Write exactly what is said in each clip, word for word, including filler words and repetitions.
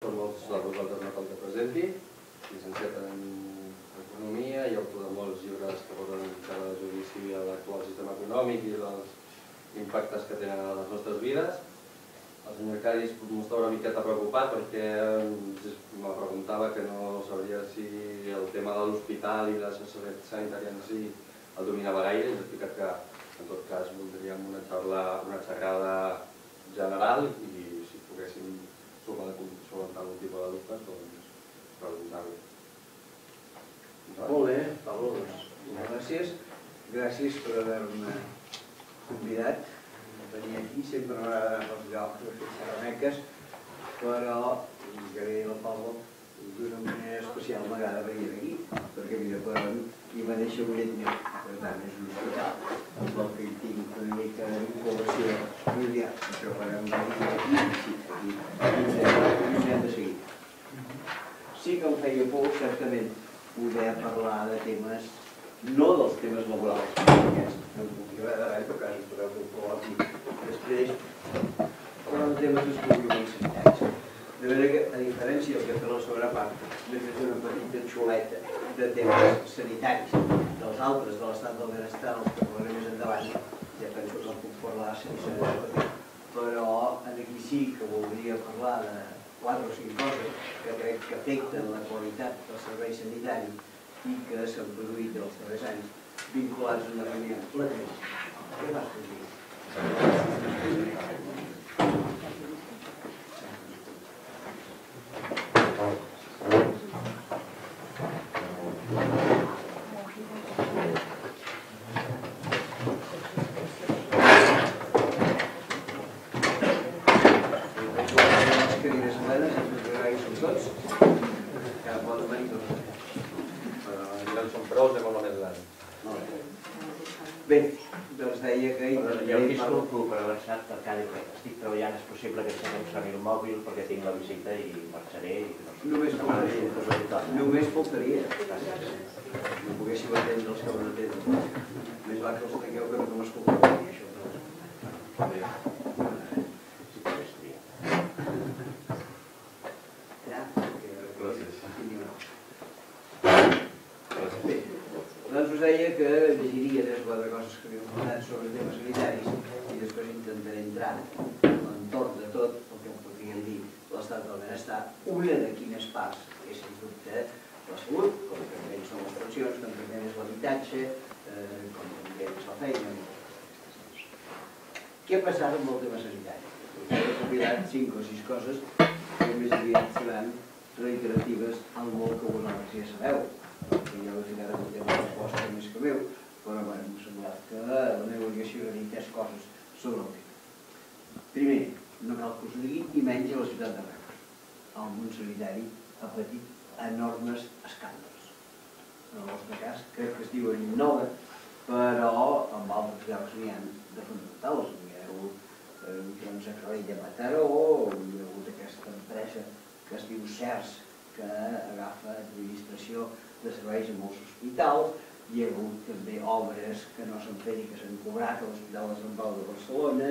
per molts de vosaltres no cal que presenti, llicenciat en Economia i autor de molts llibres que posen encara de judici a l'actual sistema econòmic i els impactes que tenen a les nostres vides. El senyor Caris m'estava una miqueta preocupat perquè me preguntava que no sabria si el tema de l'hospital i la seguretat sanitària en si el dominava gaire. He explicat que en tot cas voldríem una xerrada general i si poguéssim solucionar algun tipus de dubtes, doncs preguntar-li. Molt bé, Pablo, doncs gràcies. Gràcies per haver-me convidat a venir aquí. Sempre m'agrada anar pels llocs a fer xerrameques, però, i que deia el Pablo, d'una manera especial m'agrada venir aquí, perquè mira, per hi va néixer un llet meu, per tant és un hospital, amb el que hi tinc una mica de vinculació familiar, això per venir aquí, sí, aquí, i hem de seguir. Sí que em feia por, certament, poder parlar de temes, no dels temes laborals, perquè no em puc dir res de res, perquè ens podeu calcular aquí després, però de temes exclusivament sanitaris. De manera que, a diferència del que ha fet la segona part, m'he fet una petita xuleta de temes sanitaris dels altres de l'estat del benestar, els que parlaré més endavant, ja penso que en puc parlar sense repetir, però aquí sí que voldria parlar de quatre o cinc coses que crec que afecten la qualitat del servei sanitari i que s'han produït els darrers anys vinculats a una reunió. La tens. Què vas fer dir? Bé, doncs deia que... Jo disculpo per avançat perquè estic treballant, és possible que em soni el mòbil perquè tinc la visita i marxaré. Només faltaria. Només faltaria. No poguéssiu atendre els que no atenen. Més va que els tingueu que no que m'escolteu a mi, això. Si pogués triar. Ja? Gràcies. Bé, doncs us deia que llegiria tres o quatre coses que havíem parlat sobre temes sanitaris i després intentaré entrar en l'entorn de tot el que podríem dir l'estat del benestar, una de quines parts és, sens dubte, la salut, com també són les pensions, com també és l'habitatge, com també és la feina. Què ha passat amb el tema sanitari? He recopilat cinc o sis coses que més aviat seran reiteratives al molt que vosaltres ja sabeu, perquè ja ho he ficat en el tema de resposta més que meu, però m'ha semblat que la meva obligació era dir tres coses sobre el tema. Primer, no cal que us ho digui, i menys a la ciutat de Reus. El món sanitari ha patit enormes escàndols. En el vostre cas, crec que es diuen nova, però amb altres llocs n'hi ha de fundamentals. Hi ha hagut doncs, a Calella de Mataró, hi ha hagut aquesta empresa que es diu CERS, que agafa administració de serveis a molts hospitals, hi ha hagut també obres que no s'han fet i que s'han cobrat a l'Hospital de Sant Pau de Barcelona,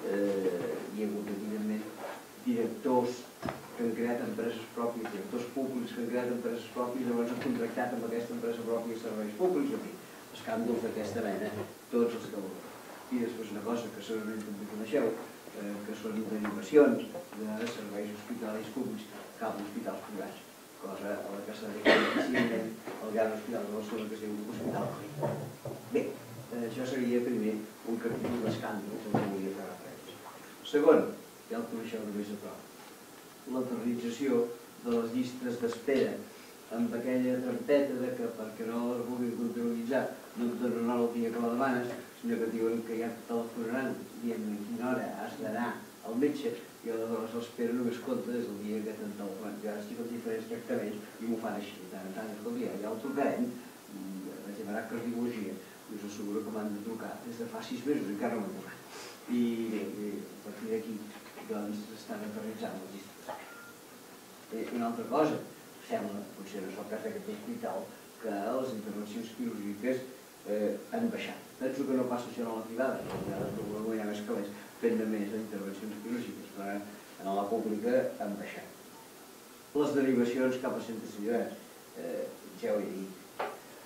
hi ha hagut, evidentment, directors que han creat empreses pròpies, directors públics que han creat empreses pròpies, llavors han contractat amb aquesta empresa pròpia serveis públics, en fi, escàndols d'aquesta mena, tots els que volen. I després una cosa que segurament també coneixeu, que són derivacions de serveis hospitalaris públics cap a hospitals privats, cosa a la que s'ha dedicat difícilment el gran hospital de Barcelona que es diu Hospital Clínic. Bé, això seria primer un capítol d'escàndol que volia fer referència. Segon, ja el coneixeu només a prop, l'autorització de les llistes d'espera amb aquella trampeta de que perquè no les vulguin comptabilitzar no et donen hora el dia que la demanes, sinó que et diuen que ja et telefonaran dient a quina hora has d'anar al metge i aleshores l'espera només compta des del dia que t'han telefonat. Jo ara estic als diferents tractaments i m'ho fan així. De tant en tant, escolta, ja el trucarem, vaig demanar cardiologia, i us asseguro que m'han de trucar des de fa sis mesos, encara no m'han trucat. I bé, a partir d'aquí, doncs, estan aterritzant les llistes. Una altra cosa, sembla, potser no és el cas d'aquest hospital, que les intervencions quirúrgiques han baixat. Penso que no passa això a la privada, perquè ara no hi ha més calés fent de més d'intervencions quirúrgiques, però en la pública han baixat. Les derivacions cap a centres privats, ja ho he dit.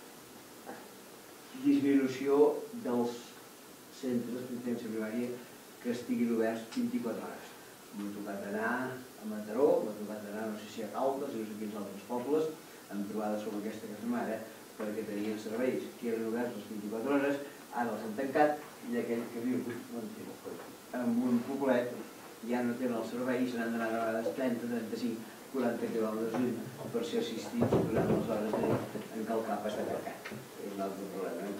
Disminució dels centres d'assistència primària que estiguin oberts vint-i-quatre hores. M'ha tocat anar a Mataró, m'ha tocat anar, no sé si a Caldes, no sé quins altres pobles, amb trobades com aquesta que fem ara, perquè tenien serveis que eren oberts les vint-i-quatre hores, ara els han tancat, i aquell que viu en un poblet ja no tenen el servei i se n'han d'anar a vegades trenta, trenta-cinc, quaranta quilòmetres lluny per ser assistits durant les hores de nit en què el cap està tancat. És un altre problema.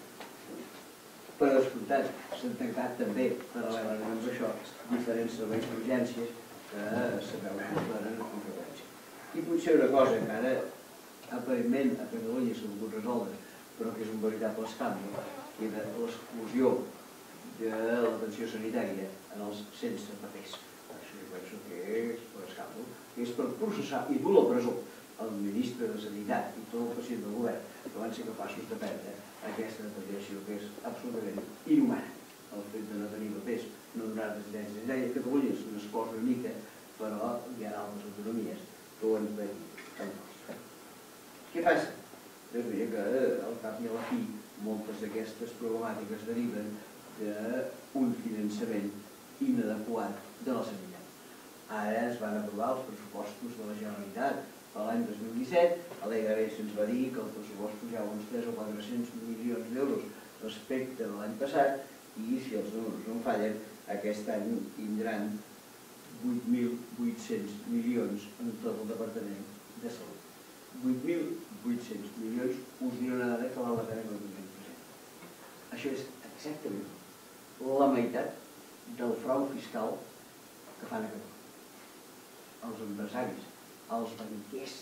Per descomptat, s'han tancat també, paral·lelament amb això, diferents serveis d'urgències que sabeu que operen amb freqüència. I potser una cosa que ara aparentment a Catalunya s'ha pogut resoldre, però que és un veritable escàndol, que era l'exclusió de l'atenció sanitària en els sense papers. Això jo penso que és un escàndol, que és per processar i dur a la presó el ministre de Sanitat i tot el president del govern que van ser capaços de prendre aquesta determinació que és absolutament inhumana. El fet de no tenir papers, no donar residència sanitària. A Catalunya és una esclosa una mica, però hi ha altres autonomies que ho han fet tan fort. Què passa? Doncs mira que al cap i a la fi moltes d'aquestes problemàtiques deriven d'un finançament inadequat de la sanitat. Ara es van aprovar els pressupostos de la Generalitat per l'any dos mil disset, alegrament se'ns va dir que el pressupost pujava uns tres o quatre-cents milions d'euros respecte de l'any passat i, si els números no em fallen, aquest any tindran vuit mil vuit-cents milions en tot el Departament de Salut. vuit mil vuit-cents milions us diré una dada que val la pena que ho tinguem present. Això és exactament la meitat del frau fiscal que fan a Catalunya. Els empresaris, els banquers.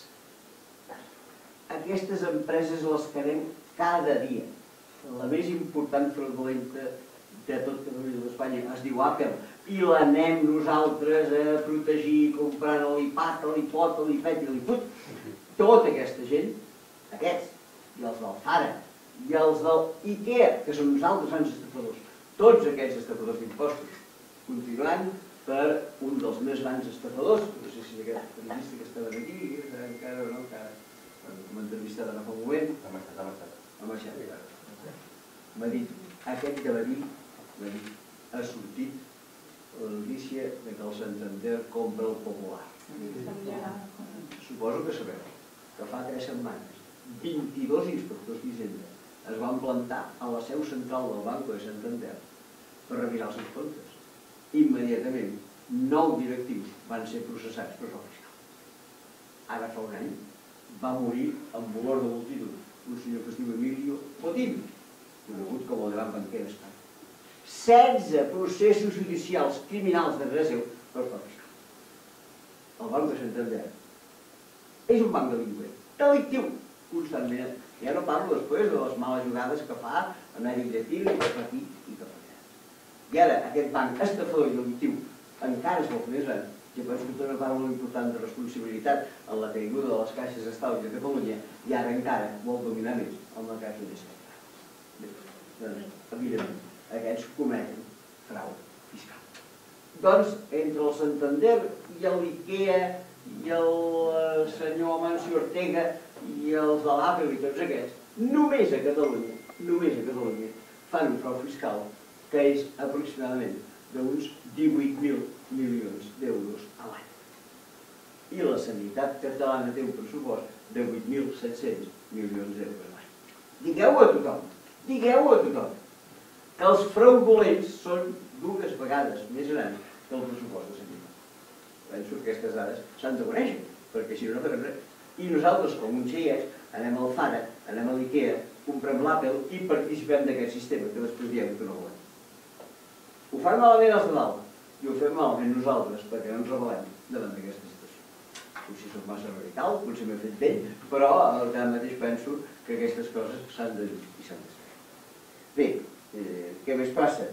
Aquestes empreses les que anem cada dia. La més important fraudulenta de tot Catalunya i d'Espanya es diu Apple i l'anem nosaltres a protegir comprant l'IPAT, l'IPOT, l'IPET i l'IPUT. Tota aquesta gent, aquests, i els del Zara, i els del IKEA, que són uns altres grans estafadors, tots aquests estafadors d'impostos, continuant per un dels més grans estafadors, no sé si aquest periodista que estava aquí, encara o no, encara, m'ha entrevistat ara fa un moment, ha marxat, ha marxat, ha marxat, m'ha dit, aquest que va dir, m'ha dit, ha sortit la notícia que el Santander compra el Popular. Suposo que sabeu que fa tres setmanes vint-i-dos inspectors d'Hisenda es van plantar a la seu central del Banco de Santander per revisar els seus comptes. Immediatament, nou directius van ser processats per frau fiscal. Ara fa un any va morir amb dolor de multitud un senyor que es diu Emilio Botín, conegut com el gran banquer d'Espanya. setze processos judicials criminals darrere seu per frau fiscal. El Banc de Santander és un banc delinqüent, delictiu, constantment. Ja no parlo després de les males jugades que fa a Mèdic Llatí, que fa aquí i que fa allà. I ara aquest banc estafador i delictiu encara és molt més gran. Jo penso que té una part molt important de responsabilitat en la caiguda de les caixes d'estalvi de Catalunya i ara encara vol dominar més el mercat financer. Doncs, evidentment, aquests cometen frau fiscal. Doncs, entre el Santander i l'IKEA i el senyor Amancio Ortega i els de l'Apple i tots aquests, només a Catalunya, només a Catalunya, fan un frau fiscal que és aproximadament d'uns divuit mil milions d'euros a l'any. I la sanitat catalana té un pressupost de vuit mil set-cents milions d'euros a l'any. Digueu-ho a tothom, digueu-ho a tothom, que els fraudulents són dues vegades més grans que el pressupost de sanitat. Penso que aquestes dades s'han de conèixer, perquè si no, no farem res. I nosaltres, com uns xies, anem al Zara, anem a l'IKEA, comprem l'Apple i participem d'aquest sistema, que després diem que no volem. Ho fan malament els de dalt, i ho fem malament nosaltres, perquè no ens rebel·lem davant d'aquesta situació. Potser soc massa radical, potser m'he fet vell, però al mateix penso que aquestes coses s'han de dir i s'han de saber. Bé, eh, què més passa?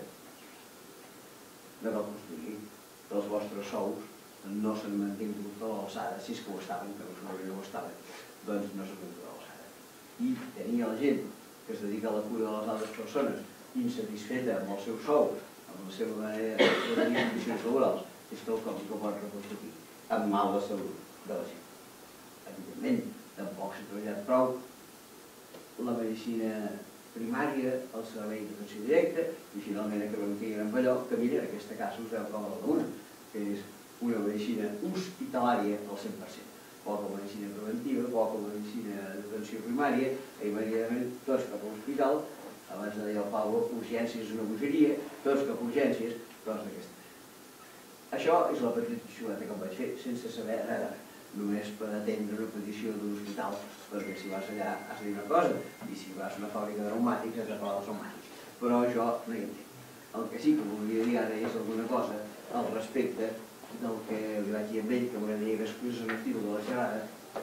No cal que us digui que els vostres sous no s'han mantingut a l'alçada, si és que ho estaven, que no ho estaven, doncs no s'han mantingut a l'alçada. I tenia la gent que es dedica a la cura de les altres persones insatisfeta amb el seu sou, amb la seva manera de tenir condicions laborals, és que el com que pot repercutir amb mala salut de la gent. Evidentment, tampoc s'ha treballat prou la medicina primària, el servei d'atenció directa, i finalment acabem caient amb allò que, mira, en aquesta casa us veu com a l'una, que és una medicina hospitalària al cent per cent. Poca medicina preventiva, poca medicina d'atenció primària, i immediatament tots cap a l'hospital, abans de dir al Pau, urgències és una bogeria, tots cap a urgències, coses d'aquesta manera. Això és la petita xuleta que em vaig fer, sense saber res, només per atendre una petició d'un hospital, perquè si vas allà has de dir una cosa, i si vas a una fàbrica de pneumàtics has de parlar dels pneumàtics. Però jo no hi entenc. El que sí que volia dir ara és alguna cosa al respecte del que li vaig dir a ell, que m'agradaria que expliqués en el títol de la xerrada,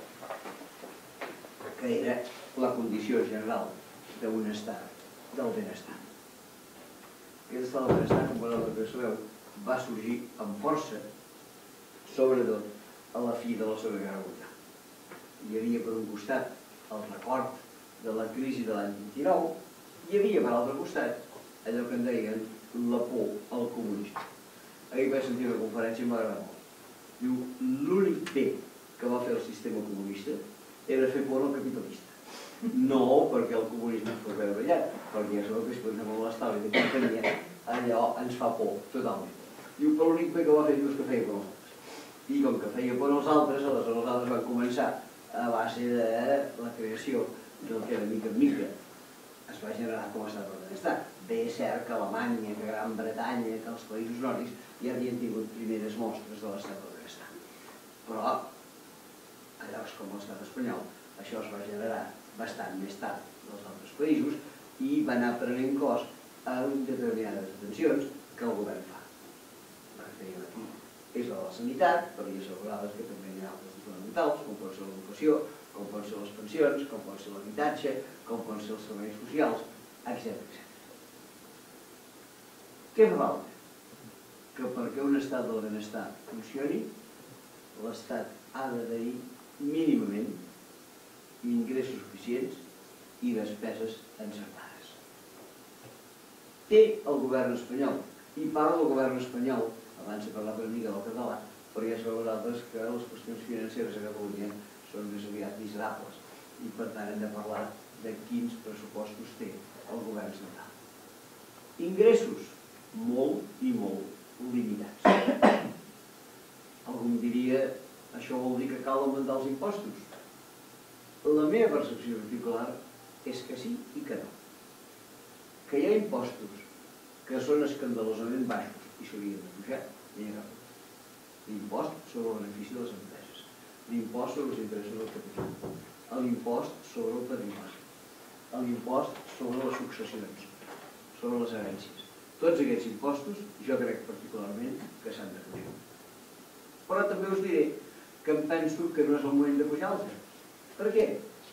que era la condició general d'un estat del benestar. Aquest estat del benestar, com vosaltres sabeu, va sorgir amb força, sobretot a la fi de la Segona Guerra Mundial. Hi havia per un costat el record de la crisi de l'any vint-i-nou, hi havia per l'altre costat allò que en deien la por al comunisme. Ahir vaig sentir una conferència i m'agrada molt. Diu, l'únic bé que va fer el sistema comunista era fer por al capitalista. No perquè el comunisme fos ben brillant, perquè ja sabeu que després de l'estalvi de companyia allò ens fa por totalment. Diu, però l'únic bé que va fer diu és que feia por als altres. I com que feia por als altres, aleshores els altres van començar a base de la creació del que de mica en mica es va generar com a estat del benestar. Bé, és cert que Alemanya, que Gran Bretanya, que els països nòrdics ja havien tingut primeres mostres de l'estat del benestar. Però a llocs com l'estat espanyol això es va generar bastant més tard dels altres països i va anar prenent cos a determinades atencions que el govern fa. Referim aquí és la de la sanitat, però hi ha assegurades que també hi ha altres fonamentals, com pot ser l'educació, com pot ser les pensions, com pot ser l'habitatge, com pot ser els serveis socials, etcètera. Què fa falta? Que perquè un estat del benestar funcioni, l'estat ha de tenir mínimament ingressos suficients i despeses encertades. Té el govern espanyol, i parla del govern espanyol, abans de parlar una mica del català, però ja sabeu vosaltres que les qüestions financeres a Catalunya són més aviat miserables i per tant hem de parlar de quins pressupostos té el govern central. Ingressos, molt i molt limitats. Algú em diria, això vol dir que cal augmentar els impostos? La meva percepció particular és que sí i que no. Que hi ha impostos que són escandalosament baixos i s'haurien de pujar, n'hi ha cap. L'impost sobre el benefici de les empreses, l'impost sobre els interessos del capital, l'impost sobre el patrimoni, l'impost sobre les successions, sobre les herències. Tots aquests impostos jo crec particularment que s'han de pujar. Però també us diré que em penso que no és el moment de pujar-los. Per què?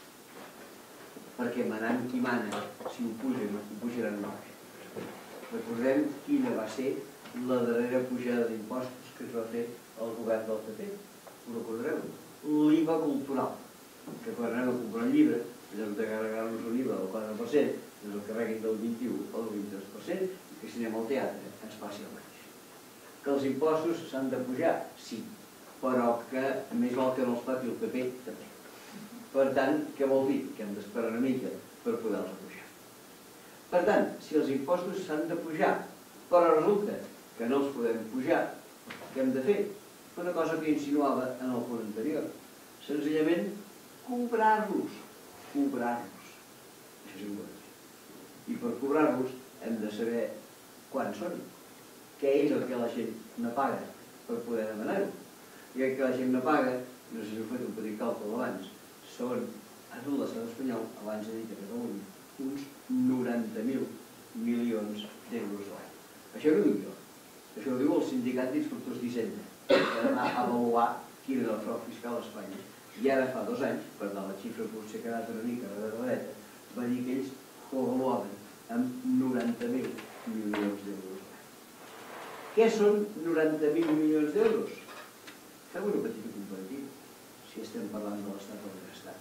Perquè manant qui mana, si ho pugen, ho pujaran molt. Recordem quina va ser la darrera pujada d'impostos que es va fer el govern del P P. Ho recordareu? L'I V A cultural, que quan anem a comprar un llibre, en lloc de carregar-nos un I V A del quatre per cent, ens el carreguin del vint-i-u al vint-i-dos per cent, i que si anem al teatre ens passi el mateix. Que els impostos s'han de pujar? Sí, però que més val que no els pagui el P P també. Per tant, què vol dir? Que hem d'esperar una mica per poder-los pujar. Per tant, si els impostos s'han de pujar, però resulta que no els podem pujar, què hem de fer? Una cosa que insinuava en el punt anterior. Senzillament, cobrar-los. Cobrar-los. Això és important. I per cobrar-los hem de saber quan són. Què és el que la gent no paga per poder demanar-ho? I el que la gent no paga, no sé si heu fet un petit càlcul abans, són, a tot l'estat espanyol, abans de dir que Catalunya, uns noranta mil milions d'euros a l'any. Això no ho dic jo. Això ho diu el sindicat d'inspectors d'Hisenda, que va avaluar quin era el frau fiscal a Espanya. I ara fa dos anys, per tant la xifra potser ha quedat una mica darrereta, va dir que ells ho avaluaven amb noranta mil milions d'euros a l'any. Què són noranta mil milions d'euros? Fem una petita comparativa, si estem parlant de l'estat del benestar.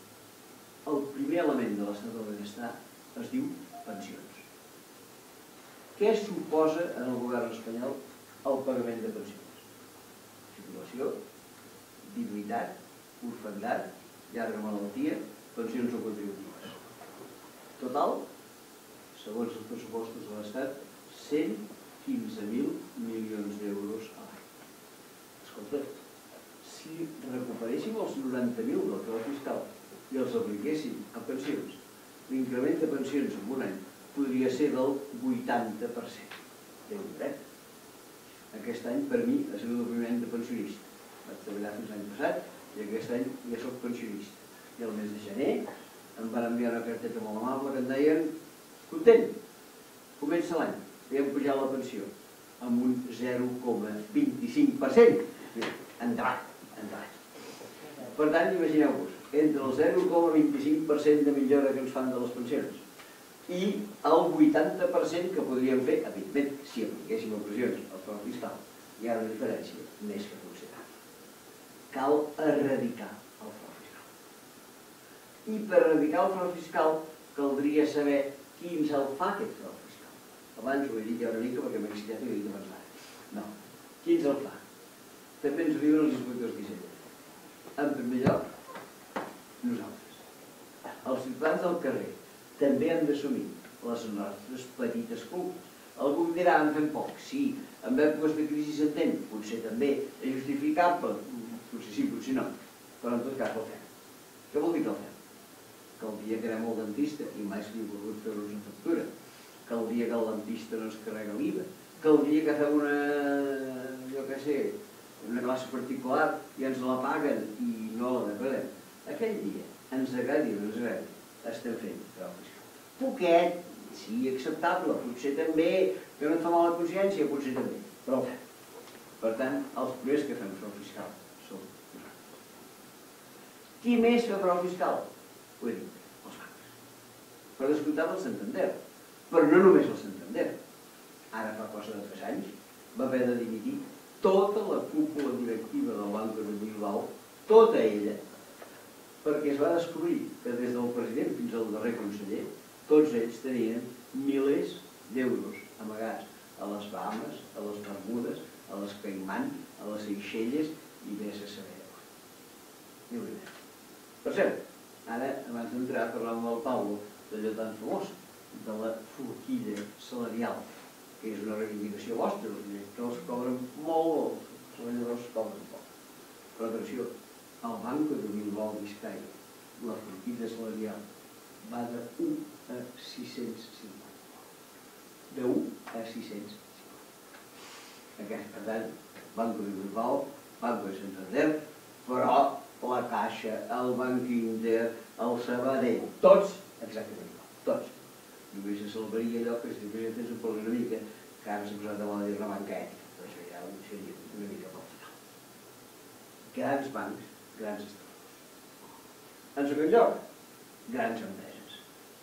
El primer element de l'estat del benestar es diu pensions. Què suposa en el govern espanyol el pagament de pensions? Jubilació, viduïtat, orfandat, llarga malaltia, pensions no contributives. Total, segons els pressupostos de l'Estat, cent quinze mil milions d'euros a l'any. Escolta, si recuperéssim els noranta mil del frau fiscal i els apliquéssim a pensions, l'increment de pensions en un any podria ser del vuitanta per cent. Déu dret. Aquest any, per mi, ha sigut el primer any de pensionista. Vaig treballar fins l'any passat i aquest any ja soc pensionista. I el mes de gener em van enviar una carteta molt amable que em deien content, comença l'any, hem pujat la pensió amb un zero coma vint-i-cinc per cent. Endavant, endavant. Per tant, imagineu-vos, entre el zero coma vint-i-cinc per cent de millora que ens fan de les pensions i el vuitanta per cent que podríem fer, evidentment, si apliquéssim operacions al frau fiscal, hi ha una diferència més que considerable. Cal erradicar el frau fiscal. I per erradicar el frau fiscal caldria saber qui ens el fa, aquest frau fiscal. Abans ho he dit ja una mica perquè m'he excitat i ho he dit abans d'ara. No. Qui ens el fa? També ens ho diuen els inspectors d'Hisenda. En primer lloc, nosaltres. Els ciutadans del carrer també han d'assumir les nostres petites culpes. Algú em dirà, en fem poc. Sí, en èpoques de crisi s'entén. Potser també és justificable. Potser sí, potser no. Però en tot cas el fem. Què vol dir que el fem? Que el dia que anem al dentista i mai s'hi ha volgut fer-nos una factura, que el dia que el dentista no ens carrega l'I V A, que el dia que fem una, jo què sé, una classe particular i ens la paguen i no la declarem, aquell dia, ens agradi o no ens agradi, estem fent frau fiscal. Poquet, sí, acceptable, potser també, que no et fa mala consciència, potser també, però ho fem. Per tant, els primers que fem frau fiscal som nosaltres. Qui més fa frau fiscal? Ho he dit, els bancs. Per descomptar el Santander, però no només el Santander. Ara fa cosa de tres anys va haver de dimitir tota la cúpula directiva del Banco de Bilbao, tota ella, perquè es va descobrir que des del president fins al darrer conseller, tots ells tenien milers d'euros amagats a les Bahamas, a les Bermudes, a les Caimán, a les Seychelles i vés a saber. Per cert, ara, abans d'entrar, parlàvem del Paulo, d'allò tan famós, de la forquilla salarial, que és una reivindicació vostra, els directors cobren molt, els treballadors cobren poc. Però atenció, al Banco de Bilbao Vizcaya, la forquilla salarial va de u a sis-cents cinquanta. De u a sis-cents cinquanta. Aquest, per tant, Banco de Bilbao, Banco de Santander, però la Caixa, el Banc Inter, el Sabadell, tots exactament igual, tots. Només se salvaria allò que si després tens un poc una mica, que ara s'ha posat de moda dir una banca ètica, però això ja ho seria una mica pel final. Grans bancs, grans estafadors. En segon lloc, grans empreses.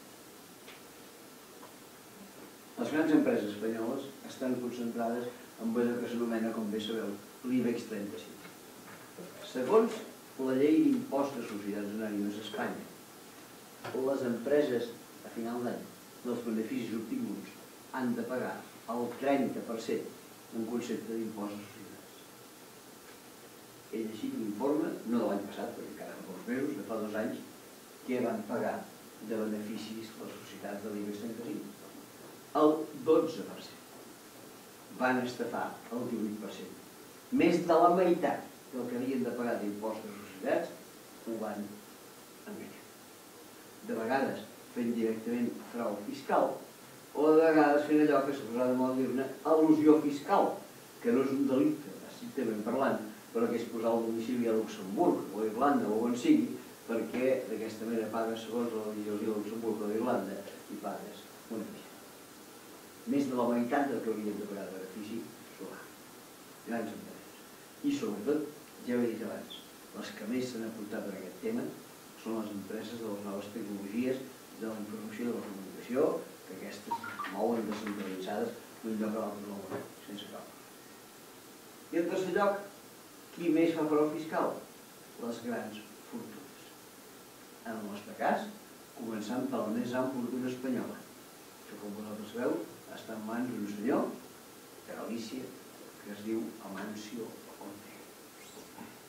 Les grans empreses espanyoles estan concentrades en allò que s'anomena, com bé sabeu, l'IBEX trenta-cinc. Segons la llei d'impost de societats anònimes a Espanya, les empreses a final d'any dels beneficis obtinguts han de pagar el trenta per cent en concepte d'impost de societats. He llegit l'informe, no de l'any passat, perquè encara fa pocs mesos, de fa dos anys, que van pagar de beneficis les societats de l'IBEX trenta-cinc. El dotze per cent. Van estafar el divuit per cent. Més de la meitat del que havien de pagar d'impost de societats ho van enganyar. De vegades fent directament frau fiscal o de vegades fent allò que s'ha posat de moda dir-ne al·lusió fiscal, que no és un delicte, estrictament parlant, però que és posar el domicili a Luxemburg o a Irlanda o on sigui, perquè d'aquesta manera pagues segons la legislació de Luxemburg o d'Irlanda i pagues una mica. Més de la meitat del que haurien de pagar de benefici solar. Grans empreses. I sobretot, ja ho he dit abans, les que més s'han apuntat en aquest tema són les empreses de les noves tecnologies de la informació i de la comunicació, que aquestes mouen descentralitzades d'un lloc a l'altre del món, sense cap. I en tercer lloc, qui més fa frau fiscal? Les grans fortunes. En el nostre cas, començant per la més gran fortuna espanyola, que com vosaltres sabeu, està en mans d'un senyor de Galícia que es diu Amancio Ortega.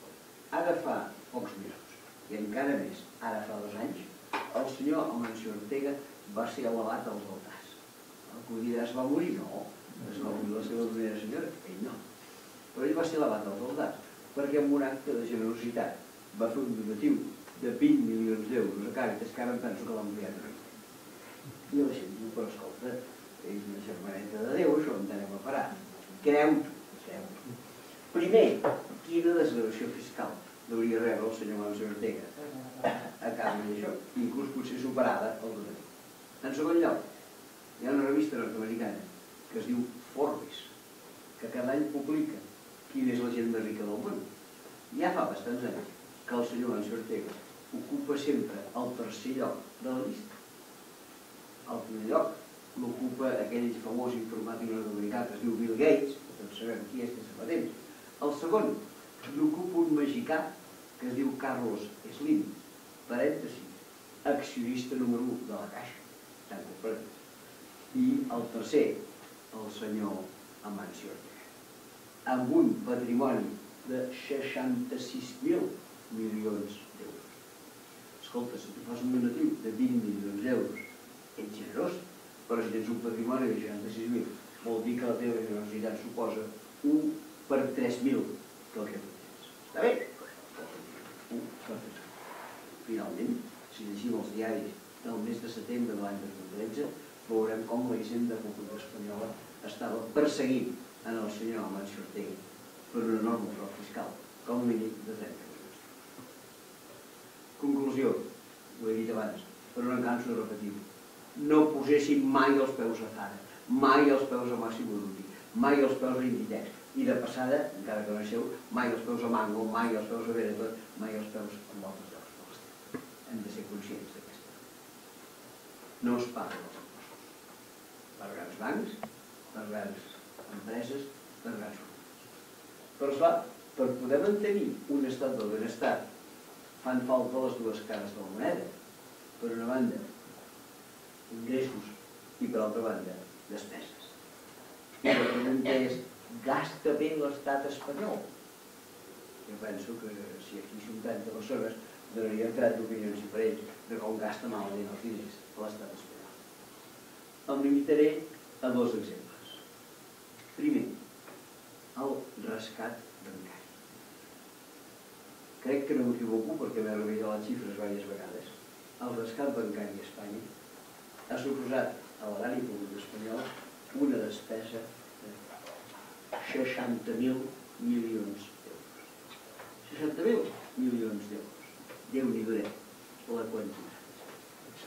Ara fa pocs mesos, i encara més, ara fa dos anys, el senyor Amancio Ortega va ser elevat als altars. Algú dirà, es va morir? No, es va morir la seva primera senyora, ell no. Però ell va ser elevat als altars, perquè amb un acte de generositat va fer un donatiu de vint milions d'euros a Càritas, que ara em penso que l'ha enviat a mi. I la gent diu, però escolta, és una germaneta de Déu, això on anem a parar? Creu-t'ho, creu-t'ho. Primer, quina desgravació fiscal hauria rebre el senyor Amancio Ortega a canvi d'això, inclús potser superada el donatiu. En segon lloc, hi ha una revista nord-americana que es diu Forbes, que cada any publica quina és la gent més rica del món. Ja fa bastants anys que el senyor Amancio Ortega ocupa sempre el tercer lloc de la llista. Al primer lloc l'ocupa aquell famós informàtic nord-americà que es diu Bill Gates, que tots sabem qui és, que és fa temps. El segon l'ocupa un mexicà que es diu Carlos Slim, parèntesi, accionista número u de la Caixa, tanco parèntesi. I el tercer, el senyor Amancio Ortega, amb un patrimoni de seixanta-sis mil milions d'euros. Escolta, si tu fas un donatiu de vint milions d'euros, ets generós, però si tens un patrimoni de seixanta-sis mil, vol dir que la teva generositat suposa u per tres mil del que tu tens. Està bé? u per tres mil. Finalment, si llegim els diaris del mes de setembre de l'any dos mil tretze, veurem com la Hisenda Pública Espanyola estava perseguint en el senyor Amancio Ortega per un enorme frau fiscal, com a mínim de trenta milions. Conclusió, ho he dit abans, però no em canso de repetir-ho. No posessin mai els peus a Zara, mai els peus a Massimo Dutti, mai els peus a Inditex, i de passada, encara que no deixeu, mai els peus a Mango, mai els peus a Benetton, mai els peus en altres llocs de l'estat. Hem de ser conscients d'aquesta. No es paguen els impostos. Per grans bancs, per grans empreses, per grans grups. Però, esclar, per poder mantenir un estat del benestar, fan falta les dues cares de la moneda. Per una banda, ingressos, i per altra banda, despeses. I la pregunta és, gasta bé l'estat espanyol? Jo penso que si aquí som trenta persones, donaríem trenta opinions diferents de com gasta malament els diners a l'estat espanyol. Em limitaré a dos exemples. Primer, el rescat bancari. Crec que no m'equivoco perquè m'he revisat les xifres diverses vegades. El rescat bancari a Espanya ha suposat a l'erari públic espanyol una despesa de seixanta mil milions d'euros. seixanta mil milions d'euros. Déu-n'hi-do la quantitat.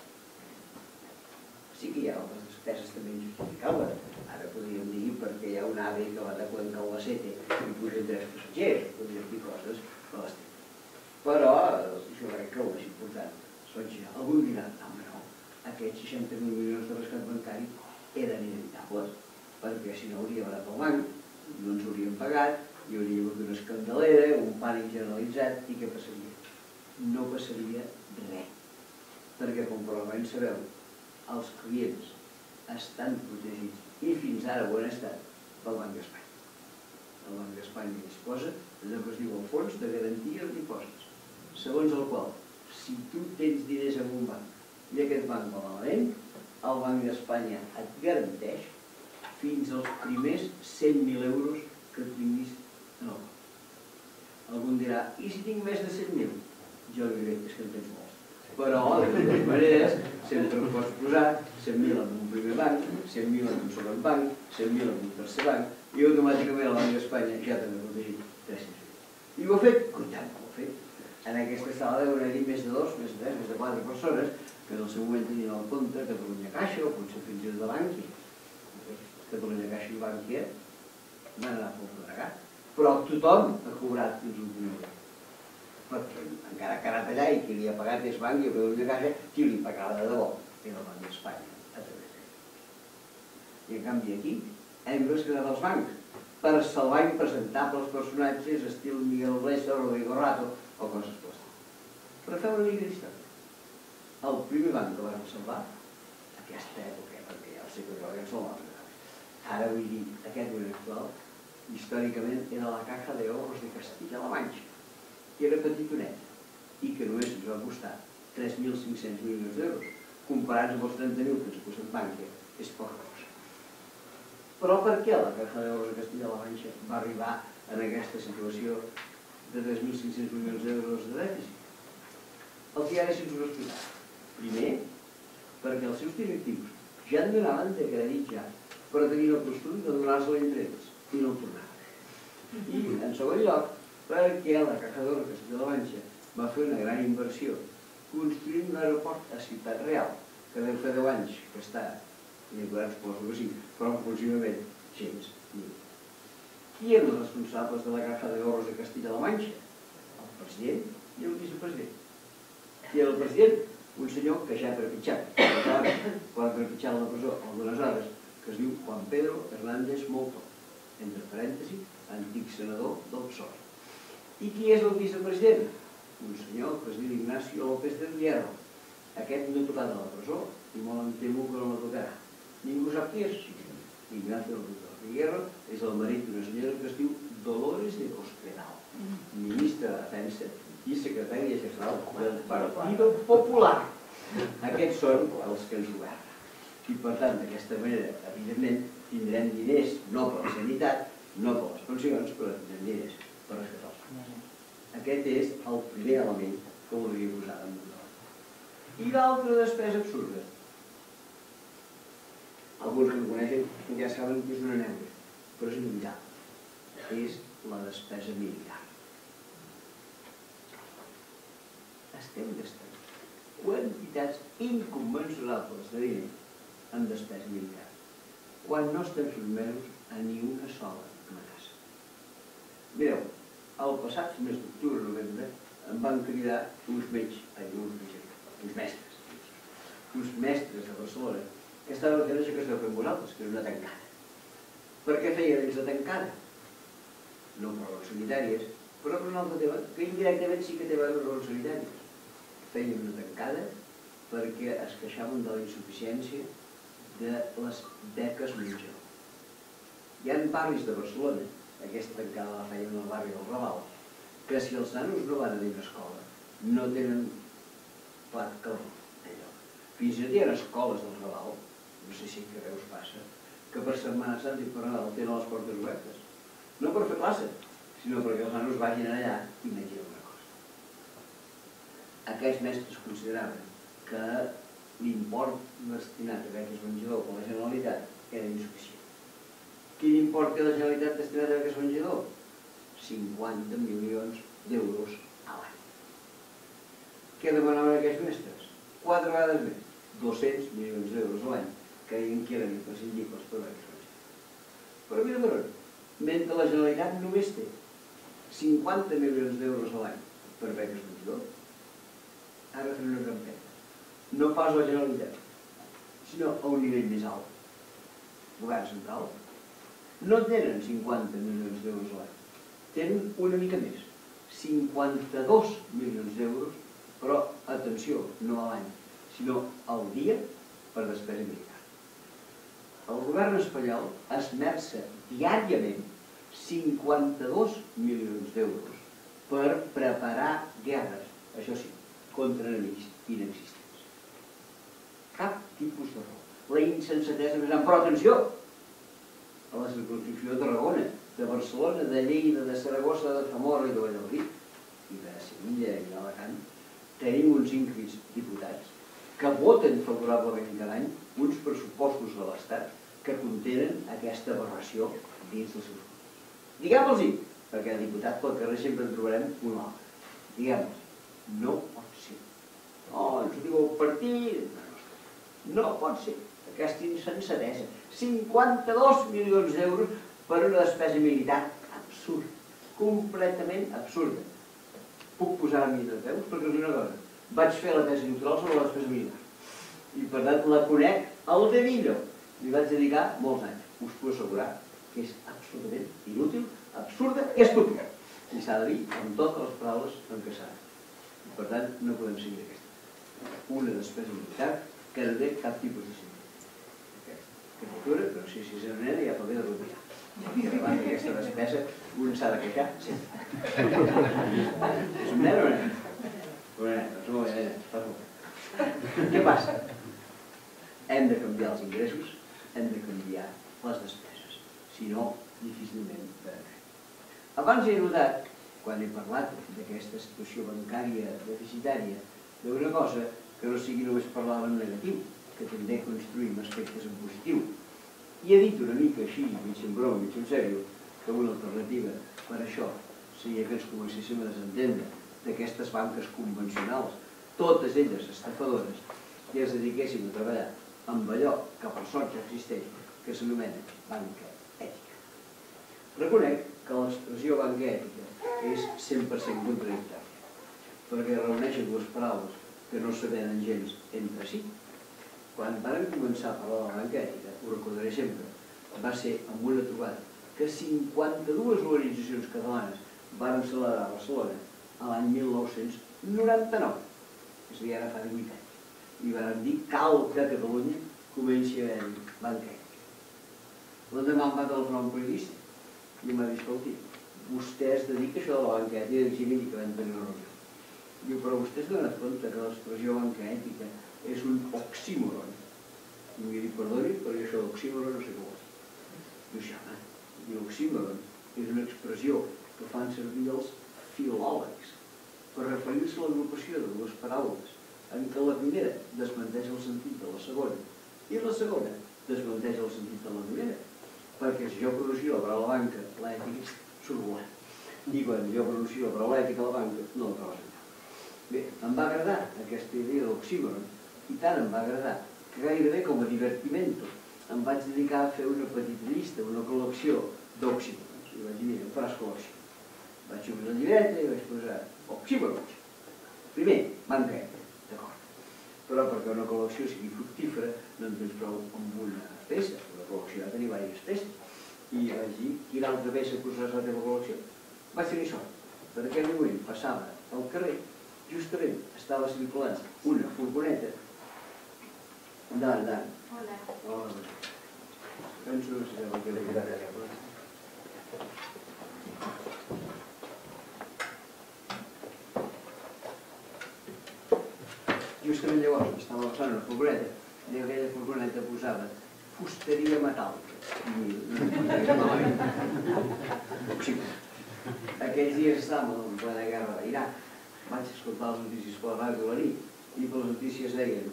Sí que hi ha altres despeses també injustificables. Ara podríem dir perquè hi ha un ave que va de Cuenca a Albacete i puja tres passatgers, podríem dir coses de l'estil. Però jo crec que el més important, algú dirà, home no, aquests seixanta mil milions de rescat bancari eren inevitables, perquè si no hauria anat al banc, no ens haurien pagat, hi hauria hagut una escandalera, un pànic generalitzat, i què passaria? No passaria res, perquè com probablement sabeu, els clients estan protegits i fins ara ho han estat pel Banc d'Espanya. El Banc d'Espanya disposa d'allò que es diu el fons de garantia de dipòsits, segons el qual, si tu tens diners en un banc i aquest banc va malament, el Banc d'Espanya et garanteix fins als primers cent mil euros que tinguis en el banc. Algú dirà, i si tinc més de cent mil? Jo li diré, és que en tens molts. Però, de totes maneres, sempre ho pots posar cent mil en un primer banc, cent mil en un segon banc, cent mil en un tercer banc, i automàticament el Banc d'Espanya ja t'ha protegit tres-cents mil. I ho ha fet? Comptant, ho ha fet. En aquesta sala deuen haver-hi més de dos, més de tres, més de quatre persones que en el seu moment tenien el compte Catalunya Caixa o potser fins i tot de Bankia. Catalunya Caixa i Bankia van anar pel pedregat. Però tothom ha cobrat fins a l'últim euro. Perquè encara que ha anat allà i qui li ha pagat és Bankia o Catalunya Caixa, qui li pagava de debò era el Banc d'Espanya a través d'ell. I en canvi aquí hem rescatat els bancs per salvar impresentables personatges estil Miguel Blesa, Rodrigo Rato o coses plàstiques. Però fem una mica d'història. El primer banc que vam salvar, aquesta època, perquè ja el sé que jo vam salvar, ara vull dir, aquest moment actual, històricament era la Caja de Ahorros de Castilla-La Manxa. que era petitoneta i que només ens va costar tres mil cinc-cents milions d'euros, comparats amb els trenta mil que ens ha costat Bankia, és poca cosa. Però per què la Caja de Ahorros de Castilla-La Manxa va arribar en aquesta situació de tres mil cinc-cents milions d'euros de dèficit? El que ara sí us ho explicar. Primer, perquè els seus directius ja en donaven de crèdit ja, però tenien el costum de donar-se l'interès i no el tornaven. I, en segon lloc, perquè la Caja de Ahorros de Castilla-La Manxa va fer una gran inversió construint un aeroport a Ciutat Real, que deu fer deu anys que està vinculat, suposo que sí, però funcionament gens ni. Qui eren els responsables de la Caja de Ahorros de Castilla-La Manxa? El president i el vicepresident. I el president, un senyor que ja ha trepitjat, quan ha trepitjat a la presó algunes hores, que es diu Juan Pedro Hernández Molto, entre parèntesis, antic senador del P S O E. I qui és el vicepresident? Un senyor que es diu Ignacio López del Hierro. Aquest no ha tocat a la presó i molt em temo que no la tocarà. Ningú sap qui és? Ignacio López del Hierro és el marit d'una senyora que es diu Dolores de Cospedal, ministra de Defensa i secretària general del Partido Popular. Aquests són els que ens governen. I per tant, d'aquesta manera, evidentment, tindrem diners no per la sanitat, no per les pensions, però tindrem diners per rescatar-los. Aquest és el primer element que voldria posar damunt de la taula. I l'altra despesa absurda. Alguns que em coneixen ja saben que és una neura, però és inevitable. És la despesa militar. Estem gastant quantitats inconmensurables de diner en despesa militar, quan no estem sotmesos a ni una sola amenaça. Mireu, el passat mes d'octubre, novembre, em van cridar uns metges, uns mestres, uns mestres de Barcelona, que estaven fent això que esteu fent vosaltres, que és una tancada. Per què feien ells la tancada? No per raons sanitàries, però per un altre tema, que indirectament sí que té a veure amb raons sanitàries. Feien una tancada perquè es queixaven de la insuficiència de les beques menjador. Hi ha barris de Barcelona, aquesta tancada la feien al barri del Raval, que si els nanos no van a dir una escola, no tenen plat calor enlloc. Fins i tot hi ha escoles del Raval, no sé si que veus passa, que per Setmana Santa i per Nadal tenen les portes obertes. No per fer classe, sinó perquè els nanos vagin allà i mengin alguna cosa. Aquests mestres consideraven que l'import destinat a beques menjador per la Generalitat era insuficient. Quin import té la Generalitat destinat a beques menjador? cinquanta milions d'euros a l'any. Què demanaven aquests mestres? Quatre vegades més. dos-cents milions d'euros a l'any, que deien que eren imprescindibles per beques menjador. Però mira per on, mentre la Generalitat només té cinquanta milions d'euros a l'any per beques menjador, ara fem una trampeta. No pas la Generalitat, sinó a un nivell més alt. Govern central no tenen cinquanta milions d'euros a l'any, tenen una mica més, cinquanta-dos milions d'euros, però, atenció, no a l'any, sinó al dia per despesa militar. El govern espanyol esmerça diàriament cinquanta-dos milions d'euros per preparar guerres, això sí, contra enemics inexistents. Cap tipus de raó. La insensatesa més gran, però atenció! A la circumscripció de Tarragona, de Barcelona, de Lleida, de Saragossa, de Zamora i de Valladolid, i de Sevilla i d'Alacant, tenim uns íncrits diputats que voten favorablement cada any uns pressupostos de l'Estat que contenen aquesta aberració dins dels seus comptes. Diguem-los-hi, perquè el diputat pel carrer sempre en trobarem un altre. Diguem-los, no pot ser. No, ens ho diu el partit... No pot ser aquesta insensatesa. cinquanta-dos milions d'euros per una despesa militar absurda, completament absurda. Puc posar a mi de peus perquè us dic una cosa. Vaig fer la tesi doctoral sobre la despesa militar i per tant la conec al dedillo. Li vaig dedicar molts anys. Us puc assegurar que és absolutament inútil, absurda i estúpida. I s'ha de dir amb totes les paraules en què s'ha de dir. I per tant no podem seguir aquesta. Una despesa militar que no té cap tipus de sentit. Aquesta cultura, però si és una manera, ja fa bé de retirar. I davant d'aquesta despesa un s'ha de queixar, sempre. És un nen o nen? Un nen, doncs molt bé, nen, fas molt bé. Què passa? Hem de canviar els ingressos, hem de canviar les despeses, si no, difícilment farem. Abans he notat, quan he parlat d'aquesta situació bancària deficitària, d'una cosa que no sigui només parlar en negatiu, que també construïm aspectes en positiu. I he dit una mica així, mig en broma, mig en sèrio, que una alternativa per això seria que ens comencéssim a desentendre d'aquestes banques convencionals, totes elles estafadores, i ens dediquéssim a treballar amb allò que per sort ja existeix, que s'anomena banca ètica. Reconec que l'expressió banca ètica és cent per cent contradictòria, perquè reuneixen dues paraules que no s'avenen gens entre si. Quan vam començar a parlar de la banca ètica, ho recordaré sempre, va ser amb una trobada que cinquanta-dues organitzacions catalanes van celebrar a Barcelona l'any mil nou-cents noranta-nou, és a dir, ara fa divuit anys. I vam dir cal que a Catalunya comenci a haver banca ètica. L'endemà em va telefonar un periodista i em va dir, escolti, vostè es dedica a això de la banca ètica, i dic, miri, que vam tenir una reunió. Diu, però vostè es dona compte que l'expressió banca ètica és un oxímoron. I em diu, perdoni, però jo això d'oxímoron no sé què vol. Diu, això, home, diu, oxímoron és una expressió que fan servir els filòlegs per referir-se a l'agrupació de dues paraules en què la primera desmenteix el sentit de la segona i la segona desmenteix el sentit de la primera, perquè si jo pronuncio la paraula banca, l'ètica surt volant, i quan jo pronuncio la paraula ètica a la banca, no la trobes enlloc. Bé, em va agradar aquesta idea d'oxímoron, i tant em va agradar que gairebé com a divertimento em vaig dedicar a fer una petita llista, una col·lecció d'oxímorons, i vaig dir, mira, em faràs col·lecció. Vaig obrir la llibreta i vaig posar oxímorons. Primer, banca ètica, d'acord. Però perquè una col·lecció sigui fructífera no en tens prou amb una peça, una col·lecció ha de tenir diverses peces. I vaig dir, quina altra peça posaràs a la teva col·lecció? Vaig tenir sort. Per aquell moment passava al carrer, justament estava circulant una furgoneta. Endavant, endavant. Hola. Hola. Penso que sabeu el que li quedarà a casa. Justament llavors estava passant una furgoneta i aquella furgoneta posava fusteria metàl·lica. Aquells dies estàvem en plena guerra d'Iraq. Vaig escoltar les notícies per la ràdio a la nit i per les notícies deien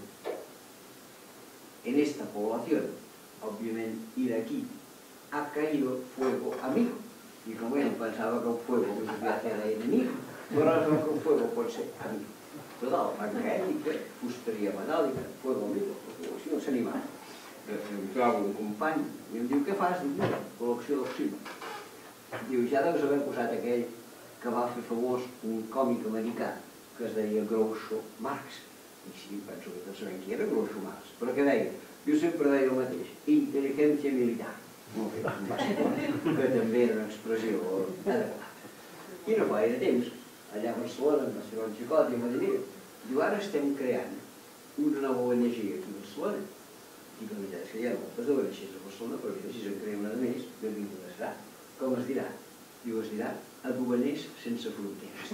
en esta población, obviamente iraquí, ha caído fuego amigo. Y como él pensaba que el fuego no podía hacer enemigo, però no que el fuego pot ser amigo. Total, banca ètica, fusteria metàl·lica, fuego amigo, la col·lecció no s'animava. Em trobo un company i em diu, què fas? Diu, mira, col·lecció d'oxímor. Diu, ja deus haver posat aquell que va fer famós un còmic americà que es deia Groucho Marx. I sí, penso que tots sabem qui era Groucho Marx. Però què deia? Diu, sempre deia el mateix, intel·ligència militar. Molt bé, em va ser clar, que també era una expressió adequada. I no fa gaire temps, allà a Barcelona, amb la seva xicot, i em va dir, mira, diu, ara estem creant una nova O N G aquí a Barcelona. I la veritat és que hi ha moltes O N Gs a Barcelona, però mira, si se'n crea una de més, benvinguda serà. Com es dirà? Diu, es dirà aduaners sense fronteres.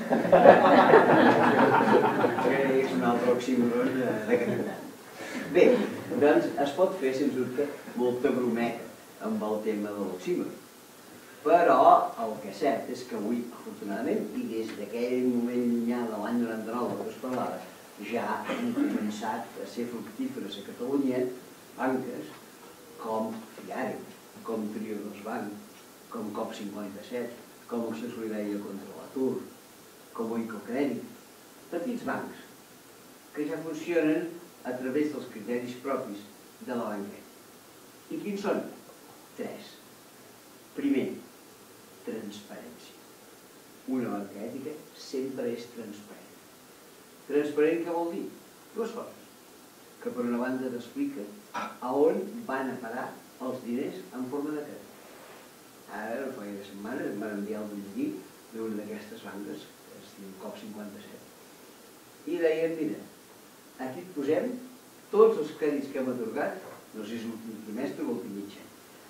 És un altre oxímoron de cantant. Bé, doncs es pot fer, sens dubte, molta brometa amb el tema de l'oxímoron. Però el que és cert és que avui, afortunadament, i des d'aquell moment llunyà de l'any noranta-nou del que es parlava, ja han començat a ser fructíferes a Catalunya banques com Fiari, com Triodos Bank, com COP cinquanta-set, com Acció Solidària contra l'Atur, com Oicocrèdit, petits bancs que ja funcionen a través dels criteris propis de la banca. I quins són? Tres. Primer, transparència. Una banca ètica sempre és transparent. Transparent què vol dir? Dues coses. Que per una banda t'explica a on van a parar els diners en forma de crèdit. Ara, no fa gaire setmanes, em van enviar el butlletí d'una d'aquestes banques, que es diu COP cinquanta-set. I deien, mira, aquí et posem tots els crèdits que hem atorgat, no sé si és l'últim trimestre o l'últim mig any.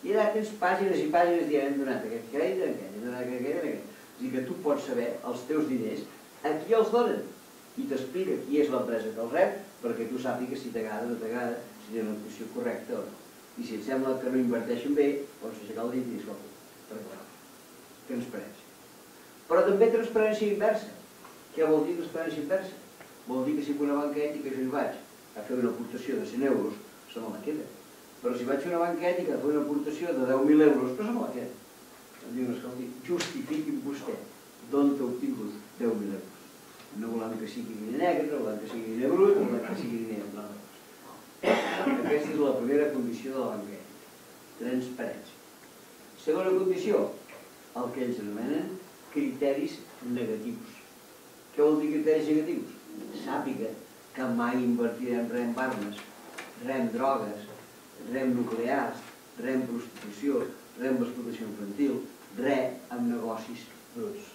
I allà tens pàgines i pàgines dient hem donat aquest crèdit, aquest, hem donat aquest crèdit, aquest. És a dir, que tu pots saber els teus diners a qui els donen i t'explica qui és l'empresa que els rep perquè tu sàpigues si t'agrada o no t'agrada, si tenen una posició correcta o no. I si et sembla que no inverteixen bé, pots aixecar el dit i dir, escolta, perquè transparència. Però també transparència inversa. Què vol dir transparència inversa? Vol dir que si per una banca ètica jo hi vaig a fer una aportació de cent euros, se me la queda. Però si vaig fer una banca ètica a fer una aportació de deu mil euros, no se me la queda. Em diuen, escolti, justifiquin vostè d'on t'ha obtingut deu mil euros. No volem que sigui ni negre, no volem que sigui ni brut, no volem que sigui ni negre. Aquesta és la primera condició de la banca ètica. Transparència. Segona condició, el que ells anomenen criteris negatius. Què vol dir criteris negatius? Sàpiga que mai invertirem res en armes, res en drogues, res en nuclears, res en prostitució, res en explotació infantil, res en negocis bruts.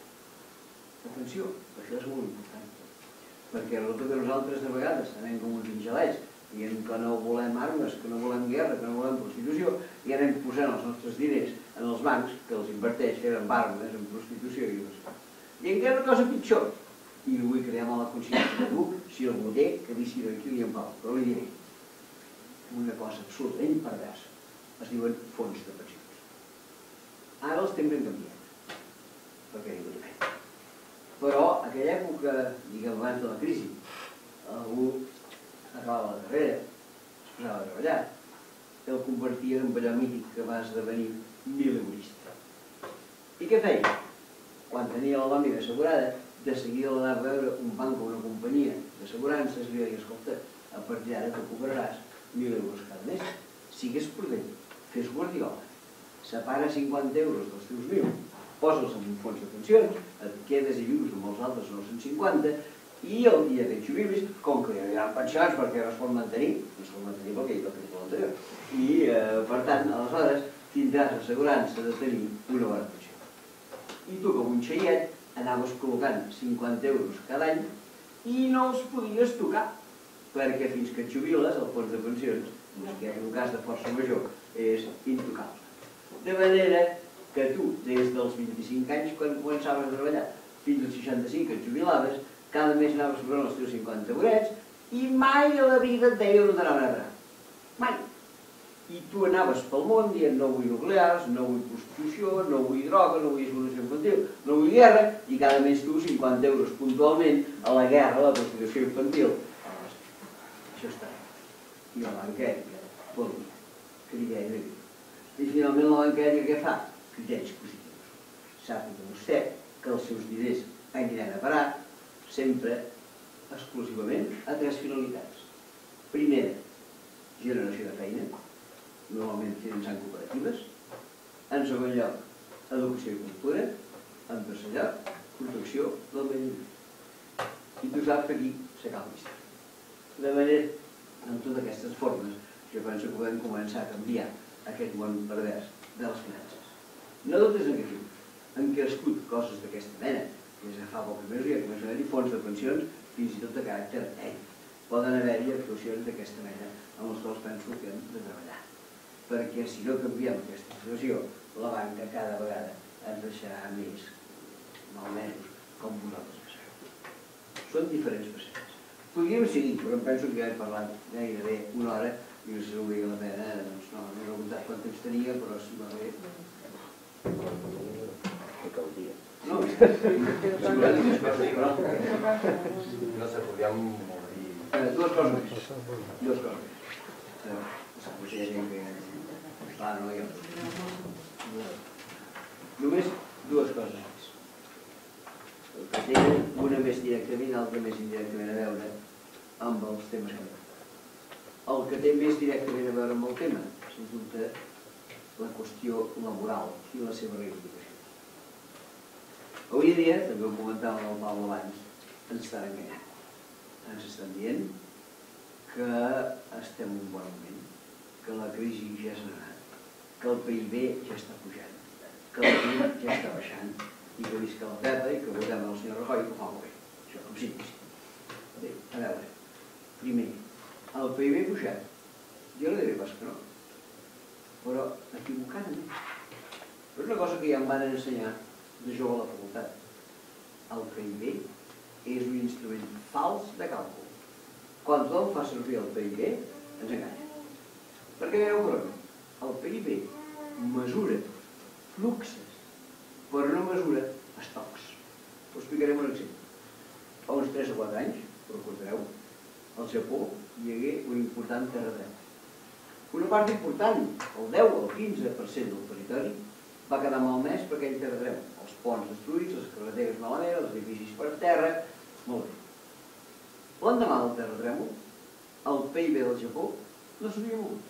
Atenció, això és molt important. Perquè resulta que nosaltres de vegades anem com uns ingelets, dient que no volem armes, que no volem guerra, que no volem prostitució, i anem posant els nostres diners en els bancs, que els inverteixen en armes, en prostitució i no sé. I encara una cosa pitjor, i no vull crear mala consciència de ningú, si algú té, que visqui tranquil i en pau, però li diré una cosa absolutament perversa. Es diuen fons de pensions. Ara els temps han canviat, perquè ningú té fet. Però aquella època, diguem abans de la crisi, algú acabava la carrera, es posava a treballar, el convertia en allò mític que va esdevenir mileurista. I què feia? Quan tenia la nòmina assegurada, de seguida l'anar a veure un banc o una companyia d'assegurances i li deia, escolta, a partir d'ara tu cobraràs mil euros cada mes. Sigues prudent, fes guardiola, separa cinquanta euros dels teus mil, posa'ls en un fons de pensions, et quedes i vius amb els altres nou-cents cinquanta i el dia que et jubilis, com que ja hi ha pensions perquè no es pot mantenir, no es pot mantenir perquè hi ha el capítol anterior, i per tant, aleshores, tindràs assegurança de tenir una bona pensió. I tu, com un xaiet, anaves col·locant cinquanta euros cada any i no els podies tocar, perquè fins que et jubiles, el fons de pensions, que en un cas de força major, és intocable. De manera que tu, des dels vint-i-cinc anys, quan començaves a treballar, fins als seixanta-cinc que et jubilaves, cada mes anaves cobrant els teus cinquanta eurets i mai a la vida et deia on t'anaven a parar. Mai. I tu anaves pel món dient no vull nuclears, no vull prostitució, no vull droga, no vull explotació infantil, no vull guerra, i cada mes tu cinquanta euros puntualment a la guerra, a la prostitució infantil. Això està. I la banca ètica, vol dir, criteri negatiu. I finalment la banca ètica què fa? Criteris positius. Sàpiga vostè que els seus diners aniran a parar sempre, exclusivament, a tres finalitats. Primera, generació de feina, normalment finançant cooperatives. En segon lloc, educació i cultura. En tercer lloc, protecció del medi ambient. I tu saps que aquí s'acaba l'història. De manera, en totes aquestes formes, jo penso que podem començar a canviar aquest món pervers de les finances. No tot és negatiu. Han crescut coses d'aquesta mena. Des de fa pocs mesos ja comencen a haver-hi fons de pensions fins i tot de caràcter ètic. Poden haver-hi actuacions d'aquesta mena amb les quals penso que hem de treballar. Perquè si no canviem aquesta situació, la banca cada vegada ens deixarà més malmesos com vosaltres penseu. Són diferents passions. Podríem seguir, però em penso que ja he parlat gairebé una hora i no sé si hauria la pena, doncs no, no he preguntat quant temps tenia, però si va bé... Tot el dia. No, no sé, podríem obrir... Dues coses més. Dues coses més. Potser hi ha gent que... Clar, no, jo... Només dues coses més. El que tenen una més directament, l'altra més indirectament a veure amb els temes que hem tractat. El que té més directament a veure amb el tema, sens dubte, la qüestió laboral i la seva reivindicació. Avui dia, també ho comentàvem el Pau abans, ens estan enganyant. Ens estan dient que estem en un bon moment, que la crisi ja s'ha anat, que el P I B ja està pujant, que el P I B ja està baixant, i que visca la Pepa i que votem el senyor Rajoy que fa molt bé. Això com si diguéssim. Bé, a veure, primer, el P I B pujat. Jo no diré pas que no. però equivocadament. Però és una cosa que ja em van ensenyar de jove a la facultat. El P I B és un instrument fals de càlcul. Quan tothom fa servir el P I B, ens enganya. Perquè veieu per on? El P I B mesura fluxes, però no mesura estocs. Us explicarem un exemple. Fa uns tres o quatre anys, recordareu, al Japó hi hagué un important terratrèmol. Una part important, el deu o el quinze per cent del territori, va quedar malmès per aquell terratrèmol. Els ponts destruïts, les carreteres malament, els edificis per terra... Molt bé. L'endemà del terratrèmol, el P I B del Japó no s'havia mogut.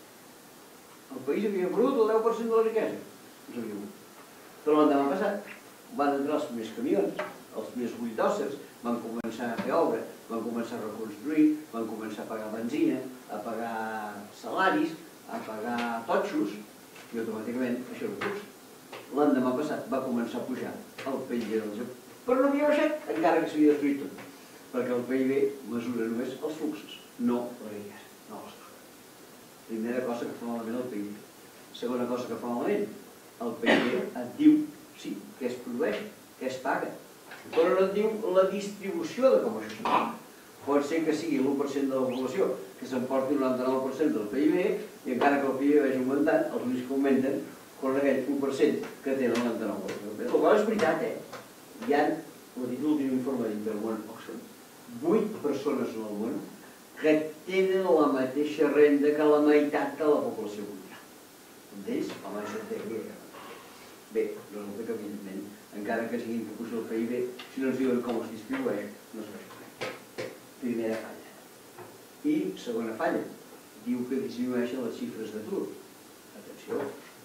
El país havia perdut el deu per cent de la riquesa. No s'havia mogut. Però l'endemà passat van entrar els primers camions, els primers bulldozers, van començar a fer obra, van començar a reconstruir, van començar a pagar benzina, a pagar salaris, a pagar totxos, i automàticament això era curs. L'endemà passat va començar a pujar el P I B del Japó, però no havia baixat, encara que s'havia destruït tot, perquè el P I B mesura només els fluxos, no la riquesa, no les coses. Primera cosa que fa malament el P I B. Segona cosa que fa malament, el P I B et diu, sí, què es produeix, què es paga, però no et diu la distribució de com això es paga. Pot ser que sigui l'u per cent de la població que s'emporti el noranta-nou per cent del P I B i encara que el P I B vagi augmentant, els únics que augmenten són aquell u per cent que tenen el noranta-nou per cent. El qual és veritat, eh? Hi ha, ho dit l'últim informe d'Intermón Oxford, vuit persones en el món que tenen la mateixa renda que la meitat de la població mundial. Un d'ells, home, això té que bé, resulta que evidentment, encara que siguin que puja el P I B, si no ens diuen com es distribueix, no es fa. Primera falla. I segona falla, diu que disminueixen les xifres d'atur. Atenció,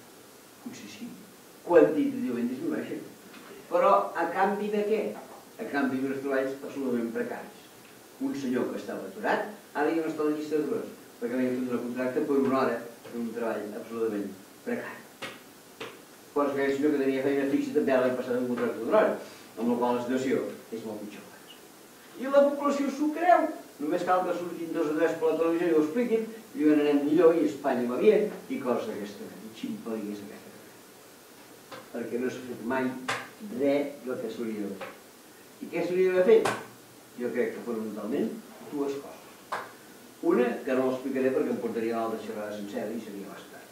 potser sí, quantitativament disminueixen. Però a canvi de què? A canvi d'uns treballs absolutament precaris. Un senyor que estava aturat, ara ja no està a la llista d'aturats, perquè havia fet un contracte per una hora d'un treball absolutament precari. Però és que aquell senyor que tenia feina fixa també ara l'ha passat un contracte d'una hora, amb la qual la situació és molt pitjor. I la població s'ho creu. Només cal que surtin dos o tres per la televisió i ho expliquin, i diuen anem millor i Espanya va bien, i coses d'aquesta mena, i ximpeligues d'aquesta mena. Perquè no s'ha fet mai res del que s'hauria d'haver fet. I què s'hauria d'haver fet? Jo crec que fonamentalment dues coses. Una, que no l'explicaré perquè em portaria a l'altra xerrada sencera i seria bastant.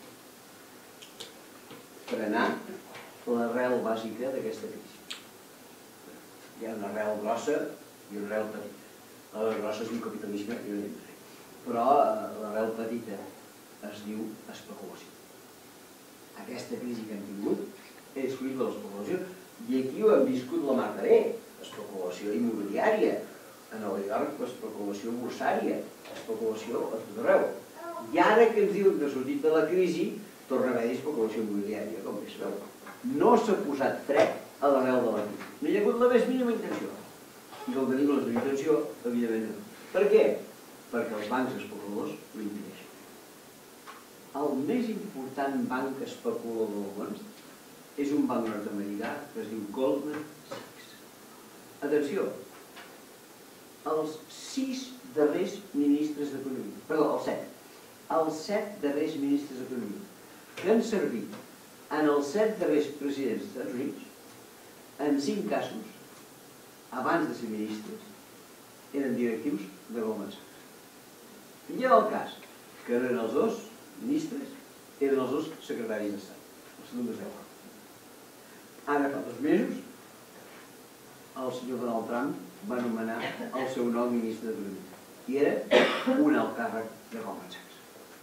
Frenar l'arrel bàsica d'aquesta crisi. Hi ha una arrel grossa i una arrel petita. L'arrel grossa es diu capitalisme i no dic res. Però l'arrel petita es diu especulació. Aquesta crisi que hem tingut és fruit de l'especulació. I aquí ho hem viscut la mar de bé. Especulació immobiliària. A Nova York, especulació borsària. Especulació a tot arreu. I ara que ens diuen que ha sortit de la crisi, torna a haver especulació immobiliària, com bé sabeu. No s'ha posat fre a l'arrel de la crisi. No hi ha hagut la més mínima intenció. I com tenim la seva intenció, evidentment no. Per què? Perquè els bancs especuladors ho impedeixen. El més important banc especulador del món és un banc nord-americà que es diu Goldman Sachs. Atenció, els sis darrers ministres d'Economia, perdó, els set, els set darrers ministres d'Economia que han servit en els set darrers presidents dels Estats Units, en cinc casos, abans de ser ministres, eren directius de Goldman Sachs. I hi ha el cas que eren els dos ministres, eren els dos secretaris d'Estat, els segundos d'Europa. Ara fa dos mesos, el senyor Donald Trump va anomenar el seu nou ministre d'Economia i era un alt càrrec de Goldman Sachs.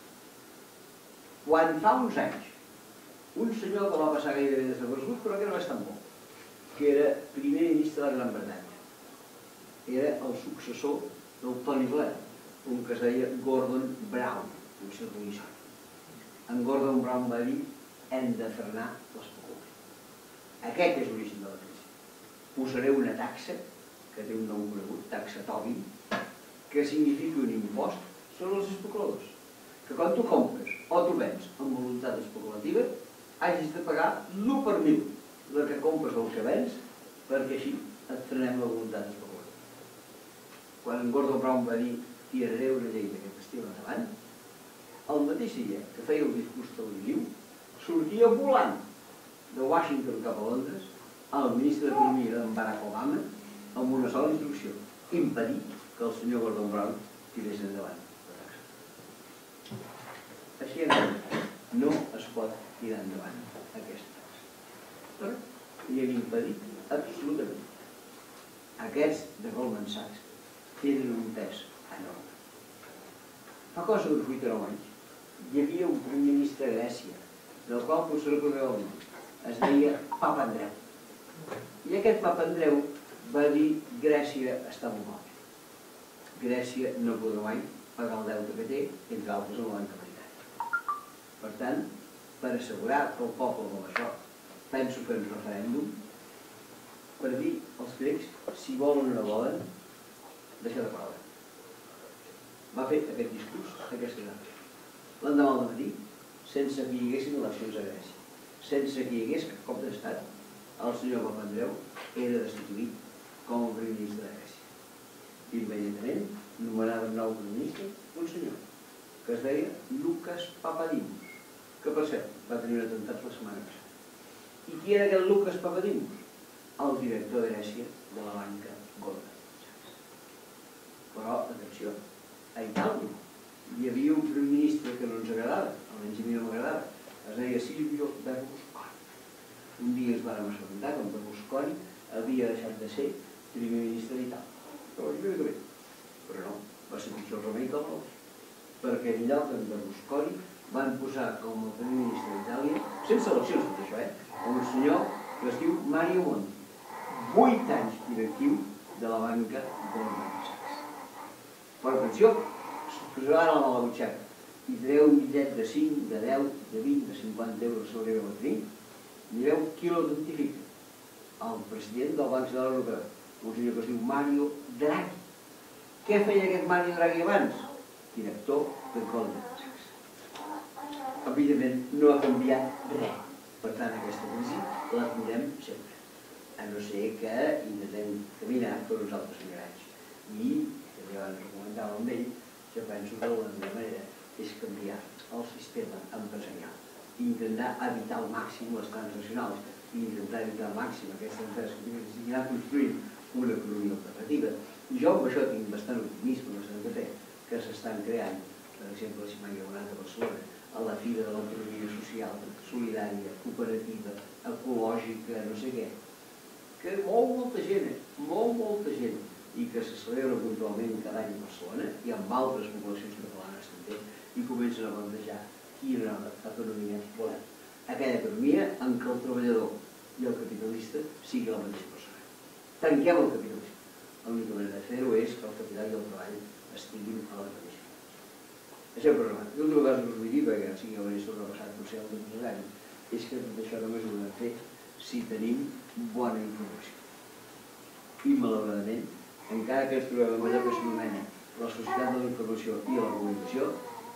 Quan fa uns anys, un senyor que va passar gairebé desapercebut, però que no va estar molt, que era primer ministre de la Gran Bretanya, era el successor del Tony Blair, un que es deia Gordon Brown, un circulisor. En Gordon Brown va dir hem de frenar l'especulació. Aquest és l'origen de la crisi. Posaré una taxa, que té un nom conegut, taxa Tobin, que significa un impost sobre els especuladors. Que quan tu compres o tu vens amb voluntat especulativa, hagis de pagar l'u per mil del que compres o el que vens, perquè així et frenem la voluntat especulativa. Quan en Gordon Brown va dir tiraré una llei d'aquest estil endavant, el mateix dia que feia el discurs televisiu, sortia volant de Washington cap a Londres el ministre d'Economia d'en Barack Obama amb una sola instrucció: impedir que el senyor Gordon Brown tirés endavant la taxa. Així no es pot tirar endavant aquesta taxa. Però li hem impedit absolutament. Aquests de Goldman Sachs tenen un pes enorme. Fa cosa d'uns vuit o nou anys hi havia un primer ministre de Grècia, del qual potser recordeu el nom, es deia Papandreou. I aquest Papandreou va dir: Grècia està molt mal. Grècia no podrà mai pagar el deute que té, entre altres en la banca americana. Per tant, per assegurar que el poble vol això, penso fer un referèndum per dir als grecs si volen o no volen deixar de pagar. Va fer aquest discurs aquesta nit. L'endemà al matí, sense que hi haguessin eleccions a Grècia, sense que hi hagués cap cop d'estat, el senyor Papandreou era destituït com a primer ministre de Grècia. Immediatament nomenava un nou ministre, un senyor, que es deia Lucas Papadimos, que per cert va tenir un atemptat la setmana passada. I qui era aquest Lucas Papadimos? El director de Grècia de la banca Goldman Sachs. Però, atenció, a Itàlia hi havia un primer ministre que no ens agradava, almenys a mi no m'agradava, es deia Silvio Berlusconi. Un dia ens vàrem assabentar que en Berlusconi havia deixat de ser primer ministre d'Itàlia. Però jo dic bé, però no, va ser pitjor remei que el nou, perquè en lloc d'en Berlusconi van posar com a primer ministre d'Itàlia, sense eleccions tot això, eh, un senyor que es diu Mario Monti, vuit anys directiu de la banca Goldman Sachs. Però atenció, poseu ara la mà a la butxaca i treu un bitllet de cinc, de deu, de vint, de cinquanta euros sobre el tenir, mireu qui l'identifica. El president del Banc Central Europeu, un senyor que es diu Mario Draghi. Què feia aquest Mario Draghi abans? Director de Goldman Sachs. Evidentment no ha canviat res. Per tant, aquesta crisi la tindrem sempre, a no ser que intentem caminar per uns altres migrants. I, també abans recomanava amb ell, jo penso que la meva manera és canviar el sistema empresarial, intentar evitar al màxim les transnacionals i intentar evitar al màxim aquestes empreses que tinguin a construir una economia alternativa. I jo amb això tinc bastant optimisme, no s'han de fer, que s'estan creant, per exemple, si mai hi ha anat a Barcelona, a la fira de l'autonomia social, solidària, cooperativa, ecològica, no sé què, que mou molta gent, molt, molta gent, i que se celebra puntualment cada any a Barcelona i amb altres poblacions catalanes també, i comencen a plantejar quina economia volem. Aquella economia en què el treballador i el capitalista sigui la mateixa persona. Tanquem el capitalisme. L'única manera de fer-ho és que el capital i el treball estiguin a la mateixa. Això és programat. L'última cosa que us vull dir, perquè sí que hauria sobrepassat potser el temps d'any, és que tot això només ho podem fer si tenim bona informació. I malauradament, encara que ens trobem amb allò que s'anomena la societat de la informació i la comunicació,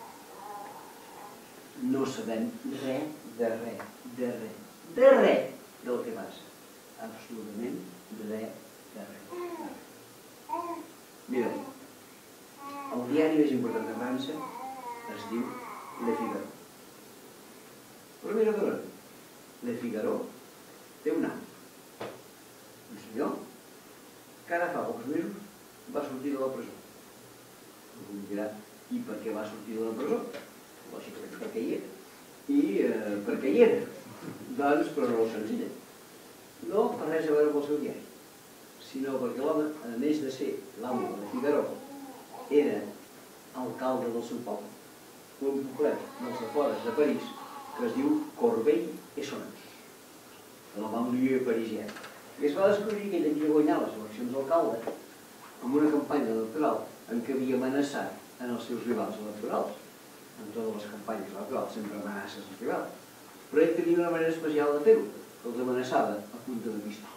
no sabem res de res, de res, de res del que passa. Absolutament res de res. Mireu, el diari més important de França es diu Le Figaro. Però mira que no. Le Figaro té un nom. Un senyor que ara fa pocs mesos va sortir de la presó. Algú em dirà, i per què va sortir de la presó? Lògicament perquè hi era. I eh, perquè hi era. Doncs, però no ho senzilla. No per res a veure amb el seu diari, sinó perquè l'home, a més de ser l'amo de Figaro, era alcalde del seu poble, un poblet dels afores de París que es diu Corbeil-Essonnes, de la banlieue parisienne. I es va descobrir que ell havia guanyat les eleccions d'alcalde amb una campanya electoral en què havia amenaçat en els seus rivals electorals. En totes les campanyes electorals sempre amenaces els rivals. Però ell tenia una manera especial de fer-ho, que els amenaçava a punta de pistol.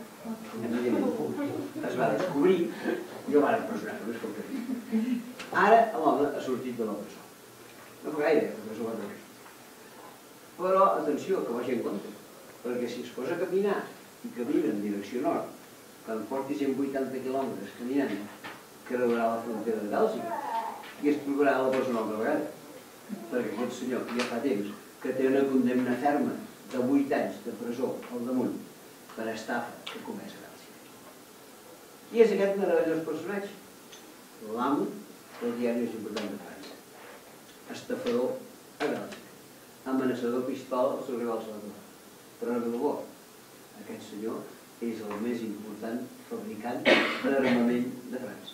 Es va descobrir i el van empresonar, només com que dir. Ara l'home ha sortit de la presó. No fa gaire, la presó va de res. Però, atenció, que vagi en compte, perquè si es posa a caminar i camina en direcció nord, quan porti cent vuitanta quilòmetres caminant, creurà la frontera de Bèlgica i es trobarà a la presó una altra vegada. perquè aquest senyor ja fa temps que té una condemna ferma de vuit anys de presó al damunt per estafa que comès a Bèlgica. I és aquest meravellós personatge, l'amo del diari més important de França, estafador a Bèlgica, amenaçador pistola al seu rival Salvador. Però no de bo, aquest senyor és el més important fabricant d'armament de França.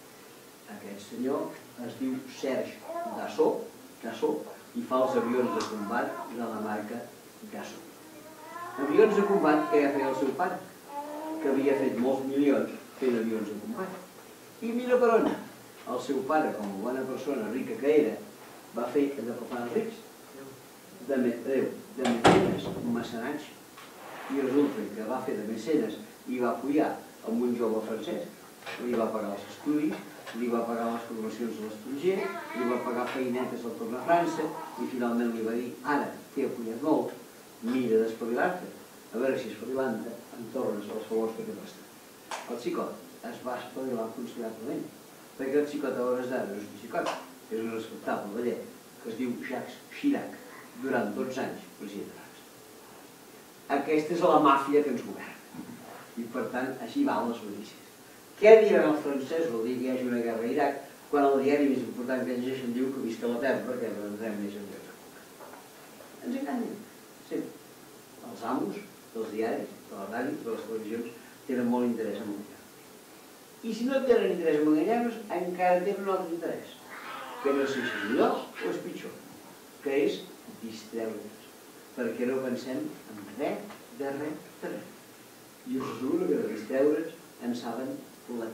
Aquest senyor es diu Serge Dassault, Dassault i fa els avions de combat de la marca Dassault. Avions de combat que ja feia el seu pare, que havia fet molts milions fent avions de combat. I mira per on, el seu pare, com a bona persona rica que era, va fer allò que fan els rics, de, de, de mecenes, un mecenatge. I resulta que va fer de mecenes i va apoyar amb un jove francès, li va pagar els estudis, li va pagar les formacions a l'estranger, li va pagar feinetes al tornar a França i finalment li va dir, ara t'he apoyat molt, mira d'espavilar-te, a veure si espavilant-te em tornes els favors que t'he prestat. El xicot es va espavilar considerablement, perquè el xicot a hores d'ara no és un xicot, és un respectable ballet que es diu Jacques Chirac, durant dotze anys president de França. Aquesta és la màfia que ens governa i per tant així van les notícies. Què diran els francesos el dia que hi hagi una guerra a Iraq quan el diari més important que llegeixen diu que visca la terra perquè no entrem més en guerra? Ens enganyen, sempre. Els amos dels diaris, de les ràdios, de les televisions, tenen molt interès en enganyar-nos. I si no tenen interès en enganyar-nos, encara tenen un altre interès, que no sé si és millor o és pitjor, que és distreure'ns, perquè no pensem en res, de res, de res. I us asseguro que de distreure'ns en saben la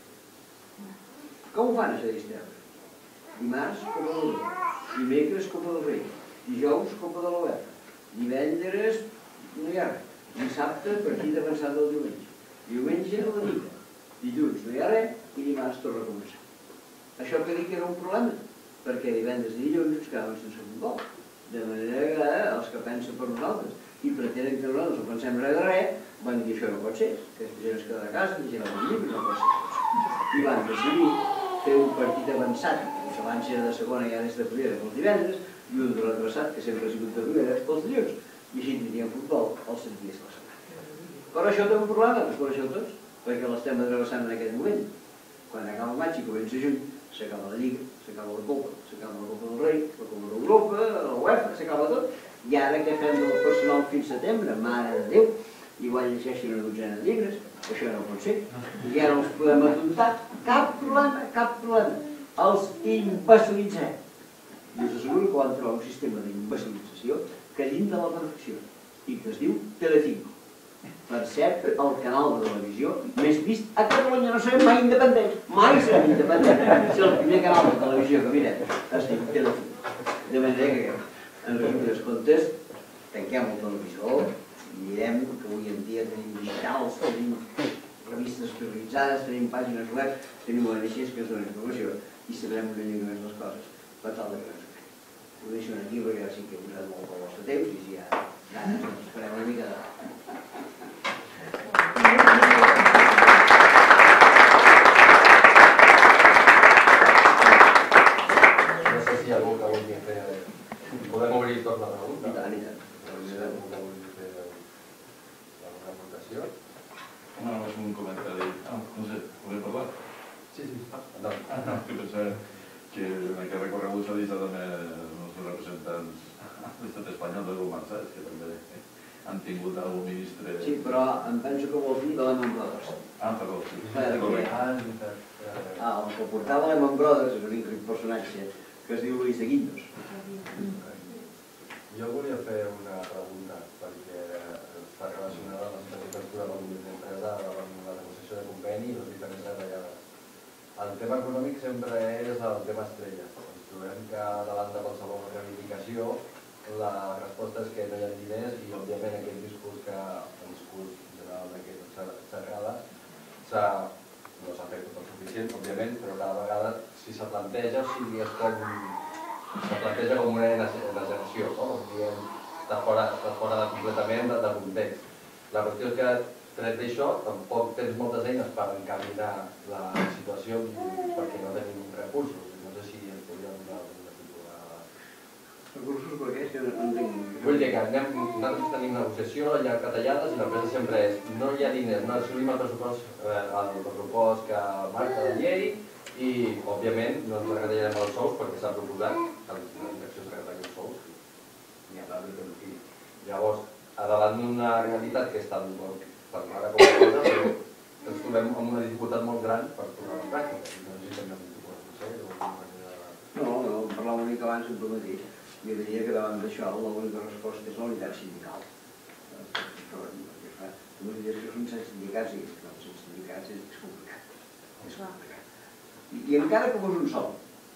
quina. Com ho fan, això de distreure'ns? Dimarts, Copa del Rei. Dimecres, Copa del Rei. Dijous, Copa de l'UEFA. Divendres, no hi ha res. Dissabte, partit avançat del diumenge. Diumenge, la nit. Dilluns, no hi ha res. I dimarts torna a començar. Això que dic era un problema, perquè divendres i dilluns ens quedaven sense futbol. De manera que els que pensen per nosaltres i pretenen que nosaltres no pensem res de res, van dir això no pot ser, aquesta gent es quedarà a casa, llegint el llibre, no pot ser. I van decidir fer un partit avançat, que abans era de segona i ara és de primera pels divendres, i un de retrasat, que sempre ha sigut de primera, pels dilluns. I així tindríem futbol els set dies de la setmana. Però això té un problema, us coneixeu tots, perquè l'estem adreçant en aquest moment. Quan acaba el maig i comença juny, s'acaba la Lliga, s'acaba la Copa, s'acaba la Copa del Rei, la Copa d'Europa, la UEFA, s'acaba tot. I ara què fem del personal fins setembre? Mare de Déu! Igual llegeixin una dotzena de llibres, això no pot ser. I ara els podem apuntar. Cap problema, cap problema. Els imbecilitzem. I us asseguro que van trobar un sistema d'imbecilització que llinda la perfecció i que es diu Telecinco. Per cert, el canal de televisió més vist a Catalunya, no serem mai independents, mai serem independents. Si el primer canal de televisió que mirem es diu Telecinco. De manera que, en resum dels comptes, tanquem el televisor, mirem que avui en dia tenim digitals, tenim revistes prioritzades, tenim pàgines web, tenim O N Gs que ens donen informació i sabrem una mica més les coses per tal de que no ens ho fem. Ho deixo aquí perquè ja sí que he posat molt del vostre temps i si hi ha ganes doncs esperem una mica de... No sé si hi ha algú que vulgui fer... Podem obrir tot la pregunta. I tant, i tant. No, és un comentari. Ah, no sé, podem parlar? Sí, sí. Ah, no, que pensava que en aquest recorregut s'ha dit també els nostres representants de l'estat espanyol de Goldman Sachs, que també han tingut algun ministre... Sí, però em penso que vols dir de Lehman Brothers. Ah, perdó, sí. Ah, el que portava Lehman Brothers és un increïble personatge que es diu Luis de Guindos. Jo volia fer una pregunta, perquè està relacionada amb la situació de la comunitat d'empresa amb la negociació de conveni i les diferents retallades. El tema econòmic sempre és el tema estrella. Ens trobem que davant de qualsevol reivindicació la resposta és que no hi ha diners i, òbviament, aquest discurs que el discurs general d'aquesta xerrada no s'ha fet tot el suficient, òbviament, però cada vegada si se planteja, o sigui, és com se planteja com una exageració, no? Està fora de completament de context. La qüestió és que, tret d'això, tampoc tens moltes eines per encaminar la situació perquè no tenim recursos. No sé si ens podríem donar alguna tipus Vull dir que anem, nosaltres tenim negociació, hi ha catallades i l'empresa sempre és no hi ha diners, no assolim el pressupost, eh, el pressupost que marca la llei i, òbviament, no ens regatallarem els sous perquè s'ha proposat que les direccions regatallen els sous. N'hi ha d'altres que no sigui. Llavors, davant d'una realitat que és tan, tan rara com una cosa, però ens trobem amb una dificultat molt gran per tornar a la pràctica. No necessitem un tipus de consell o alguna manera de... No, no, parlava una mica abans amb el mateix. Jo diria que davant d'això l'única resposta és la unitat sindical. Tu em diries que són sense sindicats i no, sense sindicats és complicat. És complicat. I encara que fos un sol,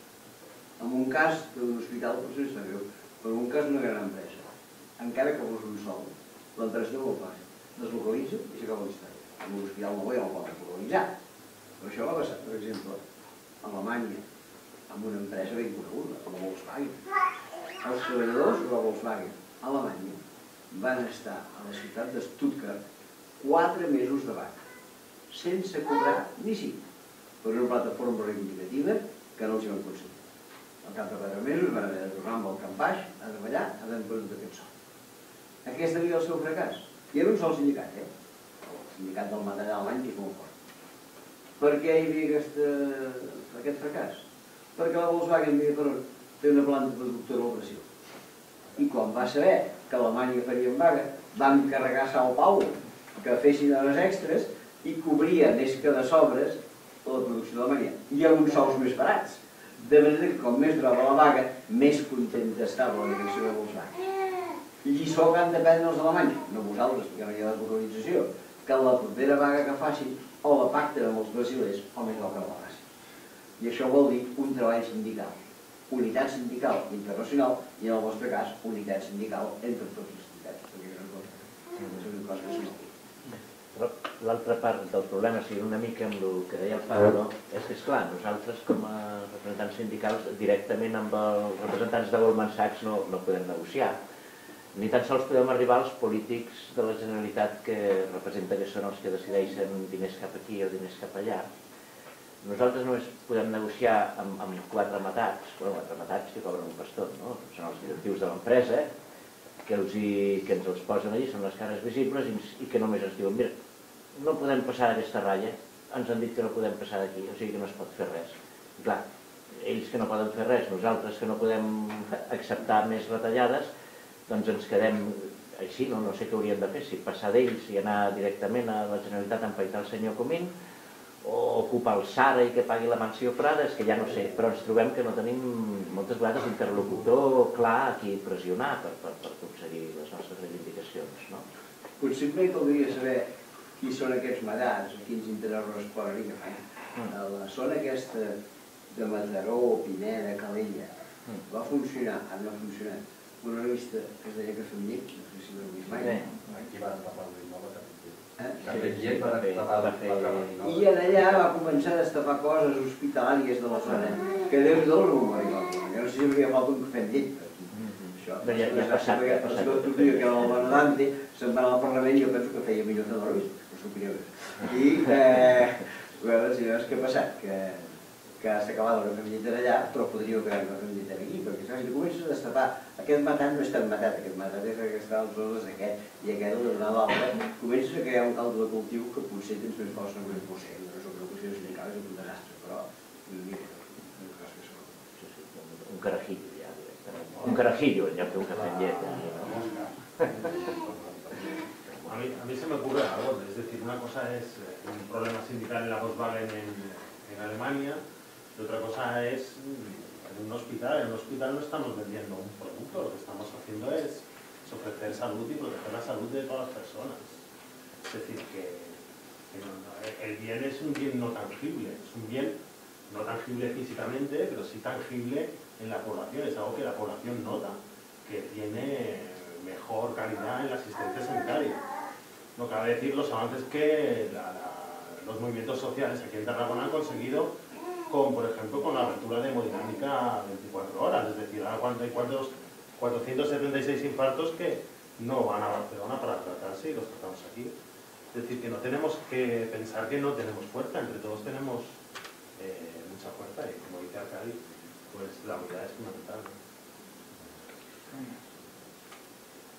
en un cas d'un hospital, potser està greu, però en un cas d'una gran empresa, encara que fos un sol, l'empresa no ho fa. Deslocalitza i s'acaba la història. En un hospital no ho ja no pot deslocalitzar. Però això va passar, per exemple, a Alemanya, amb una empresa ben coneguda, com la Volkswagen. Els treballadors de la Volkswagen a Alemanya van estar a la ciutat de Stuttgart quatre mesos de vaga, sense cobrar ni cinc, per una plataforma reivindicativa que no els hi van concedir. Al cap de quatre mesos van haver de tornar amb el camp baix a treballar a l'empresa d'aquest sol. Aquest havia el seu fracàs. I era un sol sindicat, eh? El sindicat del material alemany és molt fort. Per què hi havia aquesta, aquest fracàs? Perquè la Volkswagen té una planta productora a Brasil. I quan va saber que Alemanya faria vaga, va encarregar a São Paulo que fessin hores extres i cobria més que de sobres la producció d'Alemanya. I amb uns sous més barats. De manera que com més durava la vaga, més contenta estava la direcció de Volkswagen. Lliçó que han de prendre els alemanys, no vosaltres, perquè no hi ha deslocalització, que la propera vaga que facin o la pacten amb els brasilers o més del que la facin. I això vol dir un treball sindical, unitat sindical internacional i en el vostre cas unitat sindical entre tots els sindicats, perquè és una cosa que és molt. Però l'altra part del problema, si una mica amb el que deia el Pablo, és que, esclar, nosaltres com a representants sindicals directament amb els representants de Goldman Sachs no, no podem negociar. Ni tan sols podem arribar als polítics de la Generalitat que representa que són els que decideixen diners cap aquí o diners cap allà. Nosaltres només podem negociar amb, amb quatre matats, bueno, quatre matats que cobren un pastor, no? Són els directius de l'empresa, que, els hi, que ens els posen allí, són les cares visibles i, i que només ens diuen, mira, no podem passar aquesta ratlla, ens han dit que no podem passar d'aquí, o sigui que no es pot fer res. I clar, ells que no poden fer res, nosaltres que no podem acceptar més retallades, doncs ens quedem així, no, no sé què hauríem de fer, si passar d'ells i anar directament a la Generalitat a empaitar el senyor Comín, o ocupar el Sara i que pagui la mansió Prada, és que ja no sé, però ens trobem que no tenim moltes vegades interlocutor clar a qui pressionar per, per, per aconseguir les nostres reivindicacions, no? Potser bé caldria saber qui són aquests madats, a quins interessos responen i què fan. A la zona aquesta de Mataró, Pineda, Calella, va funcionar, ara no ha funcionat, una revista que es deia que Feminic, no sé si l'heu vist mai. Aquí va tapar el Rinova també. I en allà va començar a destapar coses hospitalàries de la zona que Déu do no m'ho arriba. Jo no sé si hauria falta un cafè amb llet per aquí. Això, ja ha passat. Tu dius que el Bonadante se'n va anar al Parlament i jo penso que feia millor que Dormis, per s'opinió. I, veure, si veus què ha passat, que que s'ha acabat una camiseta allà, però podríeu crear una camiseta aquí, perquè si tu comences a destapar, aquest matat no és tan matat, aquest matat és que està als zones d'aquest, i aquest el de donar l'altre, comences a crear un caldo de cultiu que potser tens més força que no potser, no és una qüestió sindical, és un desastre, però mira, un carajillo ja, directament. Un carajillo en lloc d'un cafè amb llet. A mí, a mí se me ocurre algo, es decir, una cosa es un problema sindical en la Volkswagen en, en Alemania, y otra cosa es en un hospital. En un hospital no estamos vendiendo un producto, lo que estamos haciendo es, es ofrecer salud y proteger la salud de todas las personas. Es decir, que, que no, no, el bien es un bien no tangible, es un bien no tangible físicamente, pero sí tangible en la población, es algo que la población nota, que tiene mejor calidad en la asistencia sanitaria. No cabe decir los avances que la, la, los movimientos sociales aquí en Tarragona han conseguido con, por ejemplo, con la apertura de hemodinámica veinticuatro horas, es decir, ahora cuánto hay cuántos, cuatrocientos setenta y seis infartos que no van a Barcelona para tratarse y los tratamos aquí. Es decir, que no tenemos que pensar que no tenemos fuerza, entre todos tenemos eh, mucha fuerza y como dice Arcadi, pues la unidad es fundamental.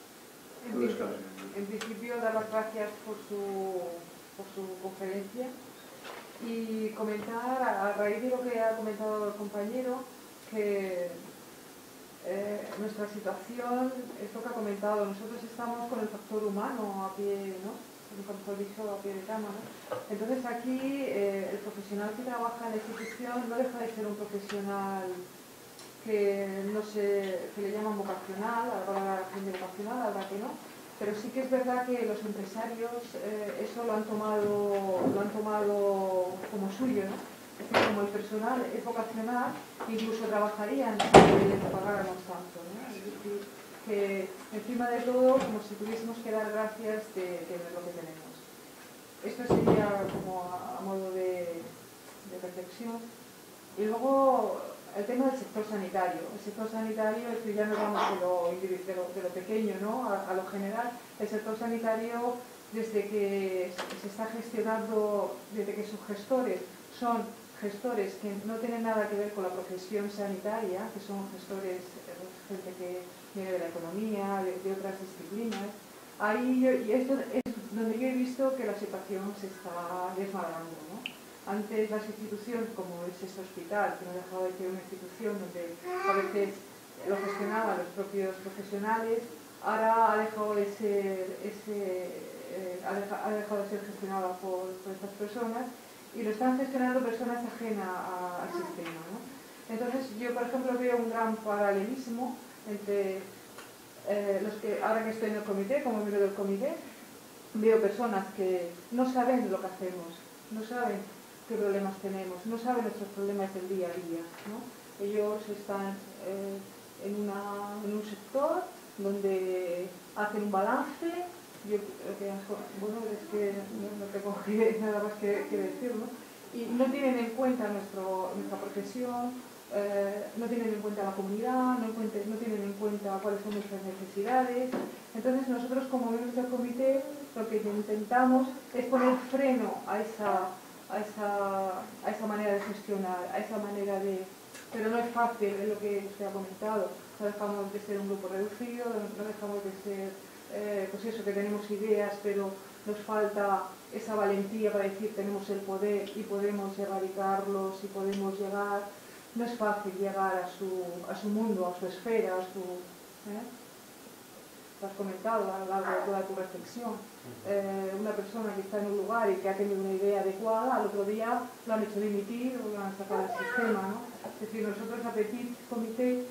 En, en principio, dar las gracias por su, por su conferencia y comentar, a raíz de lo que ha comentado el compañero, que eh, nuestra situación, esto que ha comentado, nosotros estamos con el factor humano a pie, ¿no? Mejor dicho, a pie de cama, ¿no? Entonces aquí eh, el profesional que trabaja en la institución no deja de ser un profesional que no sé, que le llaman vocacional, ahora la gente vocacional, ahora que no, pero sí que es verdad que los empresarios eh, eso lo han tomado lo han tomado como suyo, ¿no? Es decir, como el personal es vocacional, incluso trabajarían si les pagáramos tanto, ¿no? Es decir, que encima de todo, como si tuviésemos que dar gracias de, de lo que tenemos. Esto sería como a, a modo de, de reflexión. Y luego el tema del sector sanitario. El sector sanitario, es que ya no vamos de lo, de lo, de lo pequeño, ¿no? a, a lo general. El sector sanitario, desde que se está gestionando, desde que sus gestores son gestores que no tienen nada que ver con la profesión sanitaria, que son gestores, gente que viene de la economía, de, de otras disciplinas, ahí yo, y esto es donde yo he visto que la situación se está desmadrando, ¿no? Antes las instituciones, como es este hospital, que no ha dejado de ser una institución donde a veces lo gestionaban los propios profesionales, ahora ha dejado de ser, ese, eh, ha dejado, ha dejado de ser gestionada por, por estas personas y lo están gestionando personas ajenas a, al sistema, ¿no? Entonces yo, por ejemplo, veo un gran paralelismo entre eh, los que, ahora que estoy en el comité, como miembro del comité, veo personas que no saben lo que hacemos, no saben qué problemas tenemos, no saben nuestros problemas del día a día, ¿no? Ellos están eh, en, una, en un sector donde hacen un balance. Yo creo que, bueno, es que no, no tengo nada más que, que decir, ¿no? Y no tienen en cuenta nuestro, nuestra profesión, eh, no tienen en cuenta la comunidad, no, encuentre, no tienen en cuenta cuáles son nuestras necesidades. Entonces nosotros como miembros del comité lo que intentamos es poner freno a esa, a esa, a esa manera de gestionar, a esa manera de... Pero no es fácil, es lo que usted ha comentado, no dejamos de ser un grupo reducido, no dejamos de ser... Eh, pues eso, que tenemos ideas, pero nos falta esa valentía para decir tenemos el poder y podemos erradicarlos y podemos llegar. No es fácil llegar a su, a su mundo, a su esfera, a su... ¿eh? Lo has comentado a lo largo de toda tu reflexión. Eh, una persona que está en un lugar y que ha tenido una idea adecuada, al otro día lo han hecho dimitir o lo han sacado del sistema, ¿no? Es decir, nosotros a Petit Comité,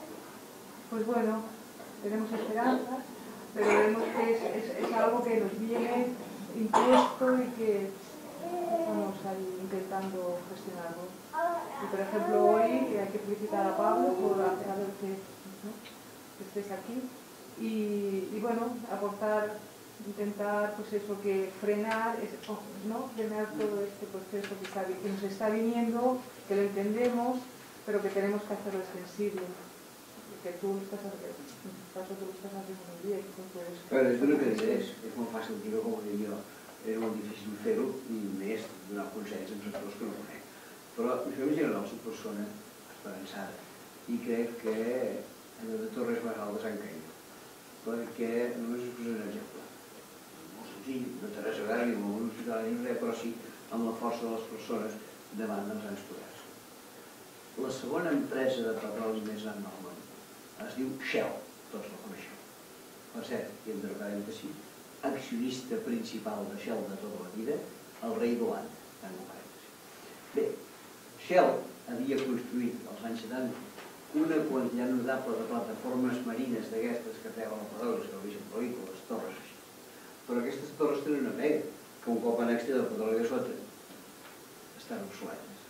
pues bueno, tenemos esperanzas, pero vemos que es, es, es algo que nos viene impuesto y que estamos ahí intentando gestionarlo. Y por ejemplo hoy hay que felicitar a Pablo por hacer que, ¿no? que estés aquí y, y bueno, aportar, intentar pues eso, que frenar, ¿no? frenar todo este proceso que, está, que nos está viniendo, que lo entendemos, pero que tenemos que hacerlo extensible. Que tú lo estás haciendo, tú lo estás haciendo muy bien. Però és una que és, és molt fàcil dir-ho, com ho dic jo, és molt difícil fer-ho i més donar consells en sectors que no conec. Però jo en general soc persona esperançada i crec que de torres més altes han caigut, perquè només us posaré un exemple. Molt senzill, no té res a veure ni amb un hospital ni res, però sí amb la força de les persones davant dels grans poders. La segona empresa de petroli més gran del món es diu Shell, tots la coneixeu. Per cert, i entre parèntesi, accionista principal de Shell de tota la vida, el rei d'Holanda, tanco parèntesi. Bé, Shell havia construït als anys setanta una quantitat notable de plataformes marines d'aquestes que treuen el petroli, que el veixen les torres així. Però aquestes torres tenen una pega, que un cop han extret el petroli de sota, estan obsoletes.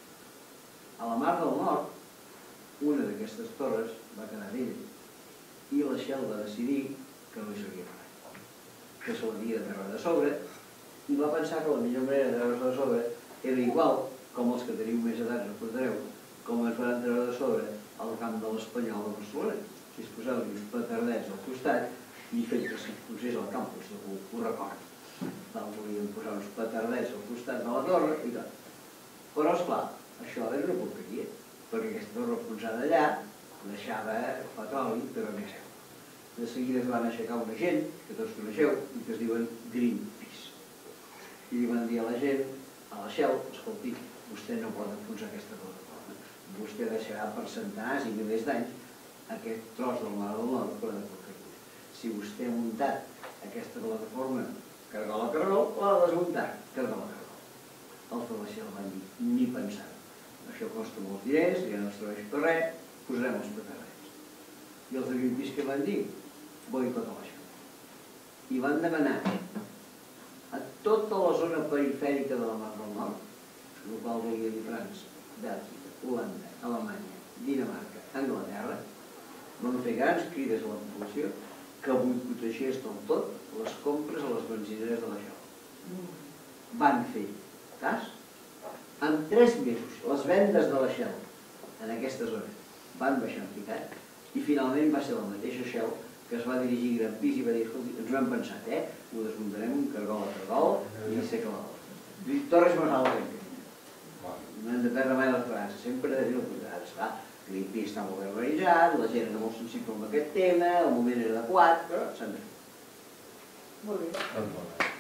A la Mar del Nord, una d'aquestes torres va quedar vella i la Shell va decidir que no hi servia per res, que se l'havia de treure de sobre i va pensar que la millor manera de treure-se de sobre era igual com els que teniu més edats recordareu, com es van treure de sobre al camp de l'Espanyol de Barcelona. Si es poseu-hi uns petardets al costat i fet que si posés al camp, segur ho record. Volien posar uns petardets al costat de la torre i tot. Però, esclar, això era una porqueria, perquè aquesta torre posada allà deixava petroli, però més aigua. De seguida es van aixecar una gent, que tots coneixeu, i que es diuen Greenpeace. I li van dir a la gent, a la Shell, escolti, vostè no pot enfonsar aquesta plataforma. Vostè deixarà per centenars i milers d'anys aquest tros del mar del nord per a de porqueria. Si vostè ha muntat aquesta plataforma cargol a cargol, l'ha de desmuntar cargol a cargol. Els de la Shell van dir, ni pensar. Això costa molts diners, ja no es serveix per res, posarem els petarrets. I els de Greenpeace que van dir? Boicot a la Shell. I van demanar a tota la zona perifèrica de la Mar del Nord, el qual volia dir França, Bèlgica, Holanda, Alemanya, Dinamarca, Anglaterra, van fer grans crides a la població que boicoteixés del tot les compres a les benzineres de la Shell. Van fer cas. En tres mesos, les vendes de la Shell en aquesta zona van baixar en picat i finalment va ser la mateixa Shell que es va dirigir a Greenpeace i va dir, escolti, ens ho hem pensat, eh? Ho desmuntarem un cargol a cargol i sé que la Torres Masal la no hem de perdre mai l'esperança, sempre de dir el contrari, esclar. Greenpeace està molt ben organitzat, la gent era molt sensible amb aquest tema, el moment era adequat, però s'han de fer. Molt bé. Doncs molt bé.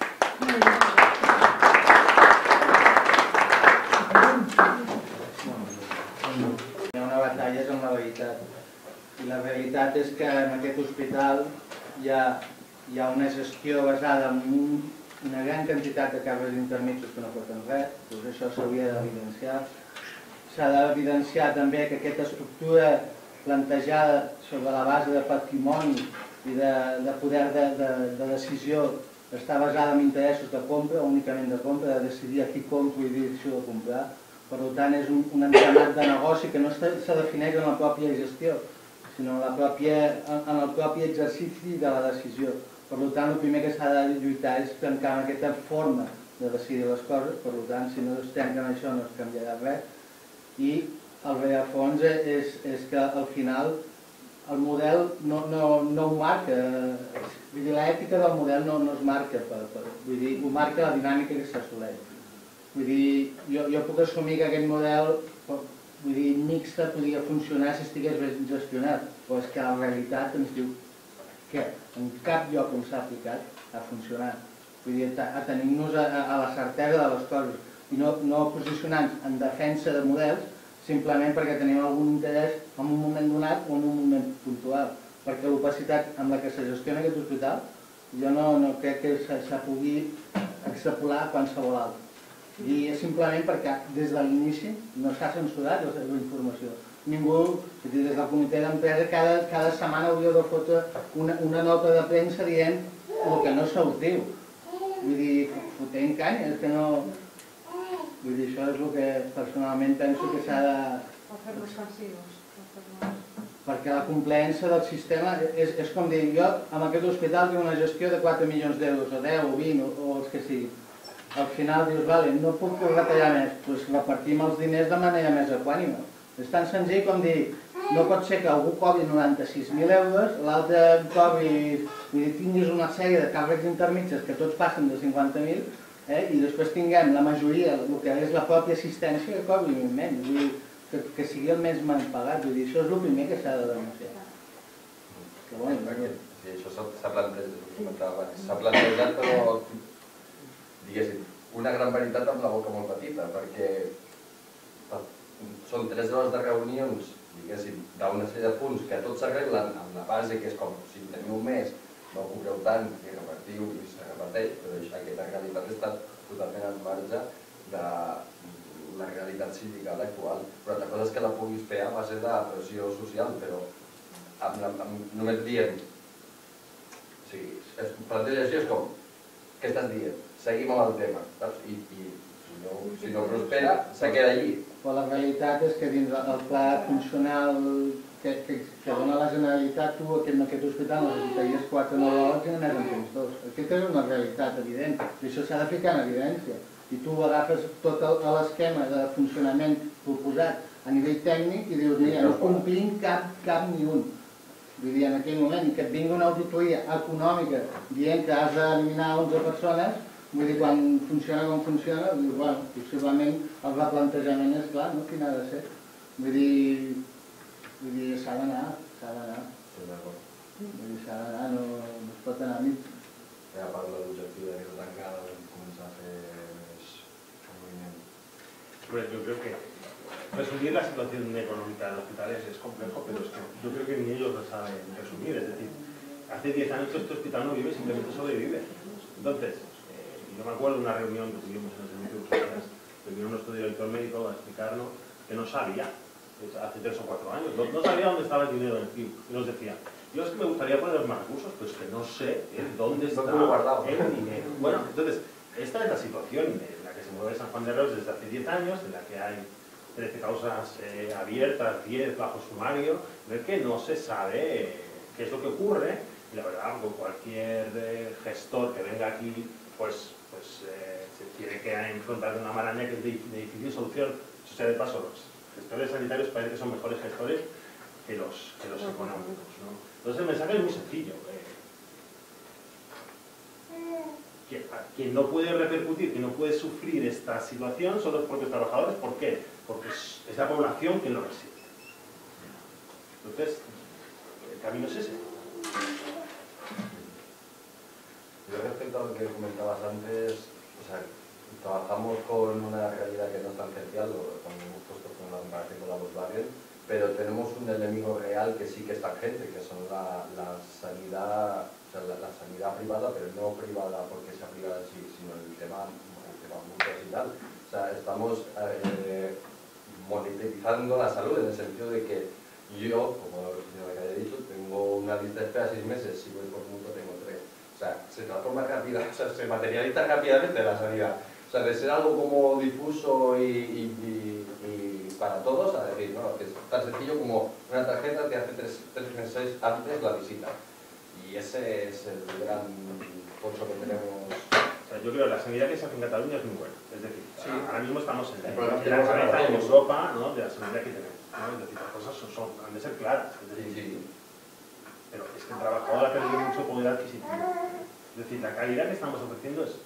Hi ha una batalla amb la veritat. I la realitat és que en aquest hospital hi ha, hi ha una gestió basada en un, una gran quantitat de càrrecs intermitjos que no porten res, doncs això s'hauria d'evidenciar. S'ha d'evidenciar també que aquesta estructura plantejada sobre la base de patrimoni i de, de poder de, de, de decisió està basada en interessos de compra, únicament de compra, de decidir a qui compro i decisió de comprar. Per tant, és un, un entramat de negoci que no se defineix en la pròpia gestió, sinó en, la pròpia, en el propi exercici de la decisió. Per tant, el primer que s'ha de lluitar és trencar aquesta forma de decidir les coses, per tant, si no es trenquen això no es canviarà res. I el rerefons és, és que al final el model no, no, no ho marca, vull dir, l'ètica del model no, no es marca, per, per, vull dir, ho marca la dinàmica que s'assoleix. Vull dir, jo, jo puc assumir que aquest model, vull dir, mixta podria funcionar si estigués ben gestionat, però és que la realitat ens diu que en cap lloc on s'ha aplicat ha funcionat. Vull dir, atenint-nos a, a la certesa de les coses i no, no posicionant-nos en defensa de models simplement perquè tenim algun interès en un moment donat o en un moment puntual. Perquè l'opacitat amb la que se gestiona aquest hospital jo no, no crec que se, se pugui extrapolar a qualsevol altre. I és simplement perquè des de l'inici no s'ha censurat la informació. Ningú, des del comitè d'empresa, cada, cada setmana hauria de fotre una, una nota de premsa dient el que no se'ls diu. Vull dir, fotent canya, és que no... Vull dir, això és el que personalment penso que s'ha de... Hacer-los cansivos. Perquè la complaença del sistema és, és com dir, jo amb aquest hospital tinc una gestió de quatre milions d'euros, o deu, o vint, o, o els que sigui. Al final dius, vale, no puc retallar més, doncs repartim els diners de manera més equànime. És tan senzill com dir, no pot ser que algú cobri noranta-sis mil euros, l'altre cobri, vull dir, tinguis una sèrie de càrrecs intermitges que tots passen de cinquanta mil, eh, i després tinguem la majoria, el que és la pròpia assistència, que cobri menys, vull dir, que, que sigui el més mal pagat, vull dir, això és el primer que s'ha de denunciar. Que bon, sí, això s'ha plantejat, s'ha plantejat, però diguéssim, una gran veritat amb la boca molt petita, perquè són tres hores de reunions, diguéssim, d'una sèrie de punts que tots s'arreglen amb la base que és com, si teniu un mes, no cobreu tant i repartiu i se reparteix, però aquesta realitat està totalment en marge de la realitat sindical actual. Però altra cosa és que la puguis fer a base de pressió social, però amb la, amb, només dient, o sigui, es planteja així, és com, què estàs dient? Seguim amb el tema, saps? I, i si, no, si no prospera, se queda allí. Però la realitat és que dins el pla funcional que, que, que dona la Generalitat, tu en aquest hospital necessitaries quatre neuròlegs i només en tens dos. Aquesta és una realitat evident, i això s'ha de ficar en evidència. I tu agafes tot l'esquema de funcionament proposat a nivell tècnic i dius, mira, no complim cap, cap ni un. Vull dir, en aquell moment, que et vingui una auditoria econòmica dient que has d'eliminar onze persones, vull dir, quan funciona com funciona, dius, bueno, possiblement el replantejament és clar, no? Quin ha de ser? Vull dir, vull dir, s'ha d'anar, s'ha d'anar. Vull dir, s'ha d'anar. resumir la situación económica del hospital es, es complejo, pero es que yo creo que ni ellos lo saben resumir. Es decir, hace diez años que este hospital no vive, simplemente sobrevive. Entonces, eh, yo me acuerdo de una reunión que tuvimos en el servicio de urgencias, que vino nuestro director médico a explicarnos que no sabía, hace tres o cuatro años, no, no sabía dónde estaba el dinero en el C I U. Y nos decía, yo es que me gustaría poner más recursos, pues que no sé eh, dónde está el dinero. Bueno, entonces, esta es la situación en la que se mueve San Juan de Reus desde hace diez años, en la que hay trece causas eh, abiertas, diez bajo sumario, en el que no se sabe eh, qué es lo que ocurre, y la verdad, con cualquier eh, gestor que venga aquí, pues, pues eh, se tiene que enfrentar una maraña que es de, de difícil solución. Eso sea de paso, los gestores sanitarios parece que son mejores gestores que los, que los económicos, ¿no? Entonces el mensaje es muy sencillo. Eh, Quien, quien no puede repercutir, quien no puede sufrir esta situación son los propios trabajadores. ¿Por qué? Porque es, es la población quien lo resiente. Entonces, el camino es ese. Yo respecto a lo que comentabas antes, o sea, trabajamos con una realidad que no es tangencial, lo hemos puesto con la comparación con la Volkswagen, pero tenemos un enemigo real que sí que es tangente, que son la, la sanidad, o sea, la, la sanidad privada, pero no privada porque sea privada en sí, sino el tema, el tema mutuas y tal. O sea, estamos eh, monitorizando la salud en el sentido de que yo, como el señor que haya dicho, tengo una lista de espera seis meses, si voy por mutuo tengo tres. O sea, se transforma rápida, o sea, se materializa rápidamente la sanidad. O sea, de ser algo como difuso y, y, y, y para todos, a decir, no, que es tan sencillo como una tarjeta que hace tres, tres meses antes la visita. Y ese es el gran punto que tenemos. O sea, yo creo que la sanidad que se hace en Cataluña es muy buena. Es decir, sí, ahora mismo estamos en la, en la cabeza en Europa, ¿no?, de la sanidad que tenemos, ¿no? Es decir, las cosas son, son, han de ser claras. Es decir, sí, sí. Pero es que el trabajador ha perdido mucho poder adquisitivo. Es decir, la calidad que estamos ofreciendo es,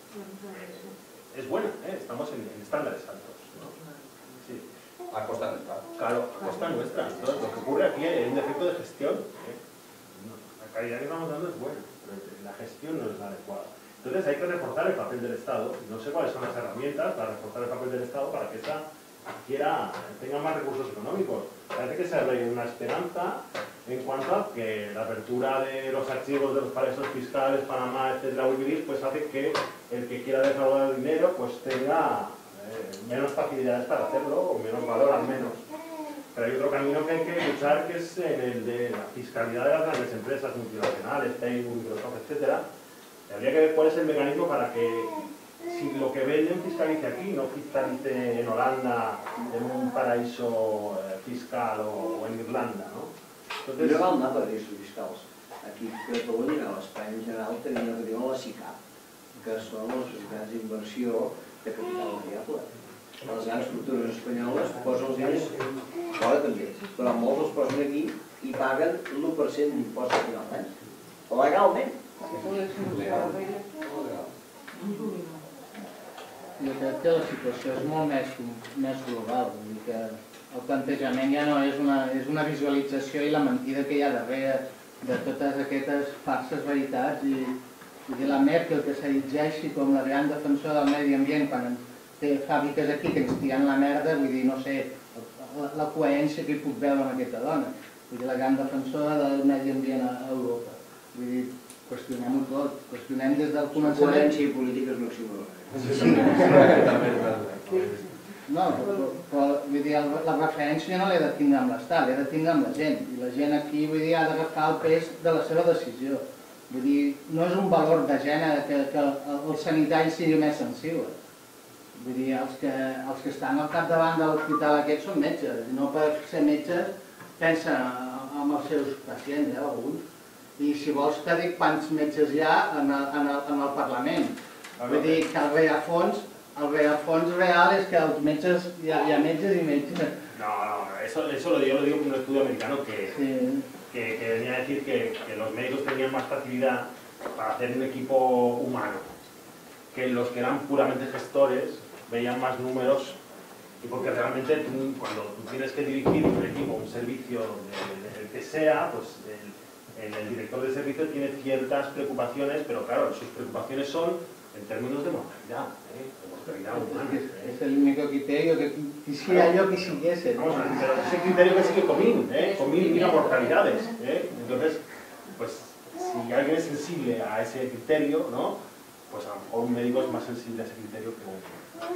es buena, ¿eh? Estamos en, en estándares altos, ¿no? Sí. A costa nuestra. Claro, a costa nuestra. Entonces, lo que ocurre aquí es un defecto de gestión, ¿eh? La calidad que estamos dando es buena, pero la gestión no es la adecuada. Entonces hay que reforzar el papel del Estado. No sé cuáles son las herramientas para reforzar el papel del Estado para que esa adquiera, tenga más recursos económicos. Parece que se abre una esperanza en cuanto a que la apertura de los archivos de los paraísos fiscales, Panamá, etcétera, Wikileaks, pues hace que el que quiera defraudar dinero pues tenga eh, menos facilidades para hacerlo, o menos valor al menos. Pero hay otro camino que hay que luchar, que es en el de la fiscalidad de las grandes empresas multinacionales, Facebook, Microsoft, etcétera. Habría que ver cuál es el mecanismo para que, si lo que venden fiscalice aquí, no fiscalice en Holanda, en un paraíso eh, fiscal o, o en Irlanda, ¿no? Entonces, no val anar a paraïsos fiscals. Aquí a Catalunya i a l'Espanya en general tenim el que diuen la SICAP, que són les societats d'inversió de capital variable. Les grans estructures espanyoles posen els diners fora també, però molts els posen aquí i paguen l'u per cent d'impost a final d'any, legalment. Jo crec que la situació és molt més, més global, vull dir que el plantejament ja no és una, és una visualització i la mentida que hi ha darrere de totes aquestes falses veritats. I, vull dir, la Merkel, que s'erigeixi com la gran defensora del medi ambient quan té fàbriques aquí que ens tiren la merda, vull dir, no sé, la, la coherència que hi puc veure en aquesta dona. Vull dir, la gran defensora del medi ambient a Europa. Vull dir, qüestionem-ho tot, qüestionem des del començament. Coherència i política és maximum. No, però vull dir, la referència no l'he de tindre amb l'Estat, l'he de tindre amb la gent. I la gent aquí, vull dir, ha d'agafar el pes de la seva decisió. Vull dir, no és un valor de gènere que, que el sanitari sigui més sensible. Vull dir, els que, els que estan al capdavant de l'hospital aquest són metges. I no per ser metges pensen en els seus pacients, eh, alguns. I si vols que dic quants metges hi ha en el, en el, en el Parlament. Vull dir que el rerefons, el rerefons real és que els metges, hi ha, hi ha metges i metges. No, no, eso, eso lo, digo, lo digo por un estudio americano que, Sí. que, que venía a decir que, que los médicos tenían más facilidad para hacer un equipo humano, que los que eran puramente gestores veían más números, y porque realmente tú, cuando tú tienes que dirigir un equipo, un servicio, del que sea, pues el, el, el director de servicio tiene ciertas preocupaciones, pero claro, sus preocupaciones son en términos de mortalidad, ¿eh? De mortalidad humana. ¿eh? Es el único criterio que quisiera yo que siguiese. Vamos a ver, pero ese criterio que sigue Comín, ¿eh? Comín mira mortalidades, ¿eh? Entonces, pues, si alguien es sensible a ese criterio, ¿no? Pues a lo mejor un médico es más sensible a ese criterio que un...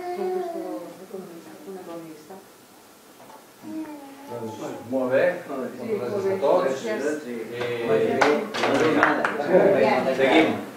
Un economista. Doncs molt bé, moltes gràcies a tots. Gràcies. I... No diu nada. Seguim.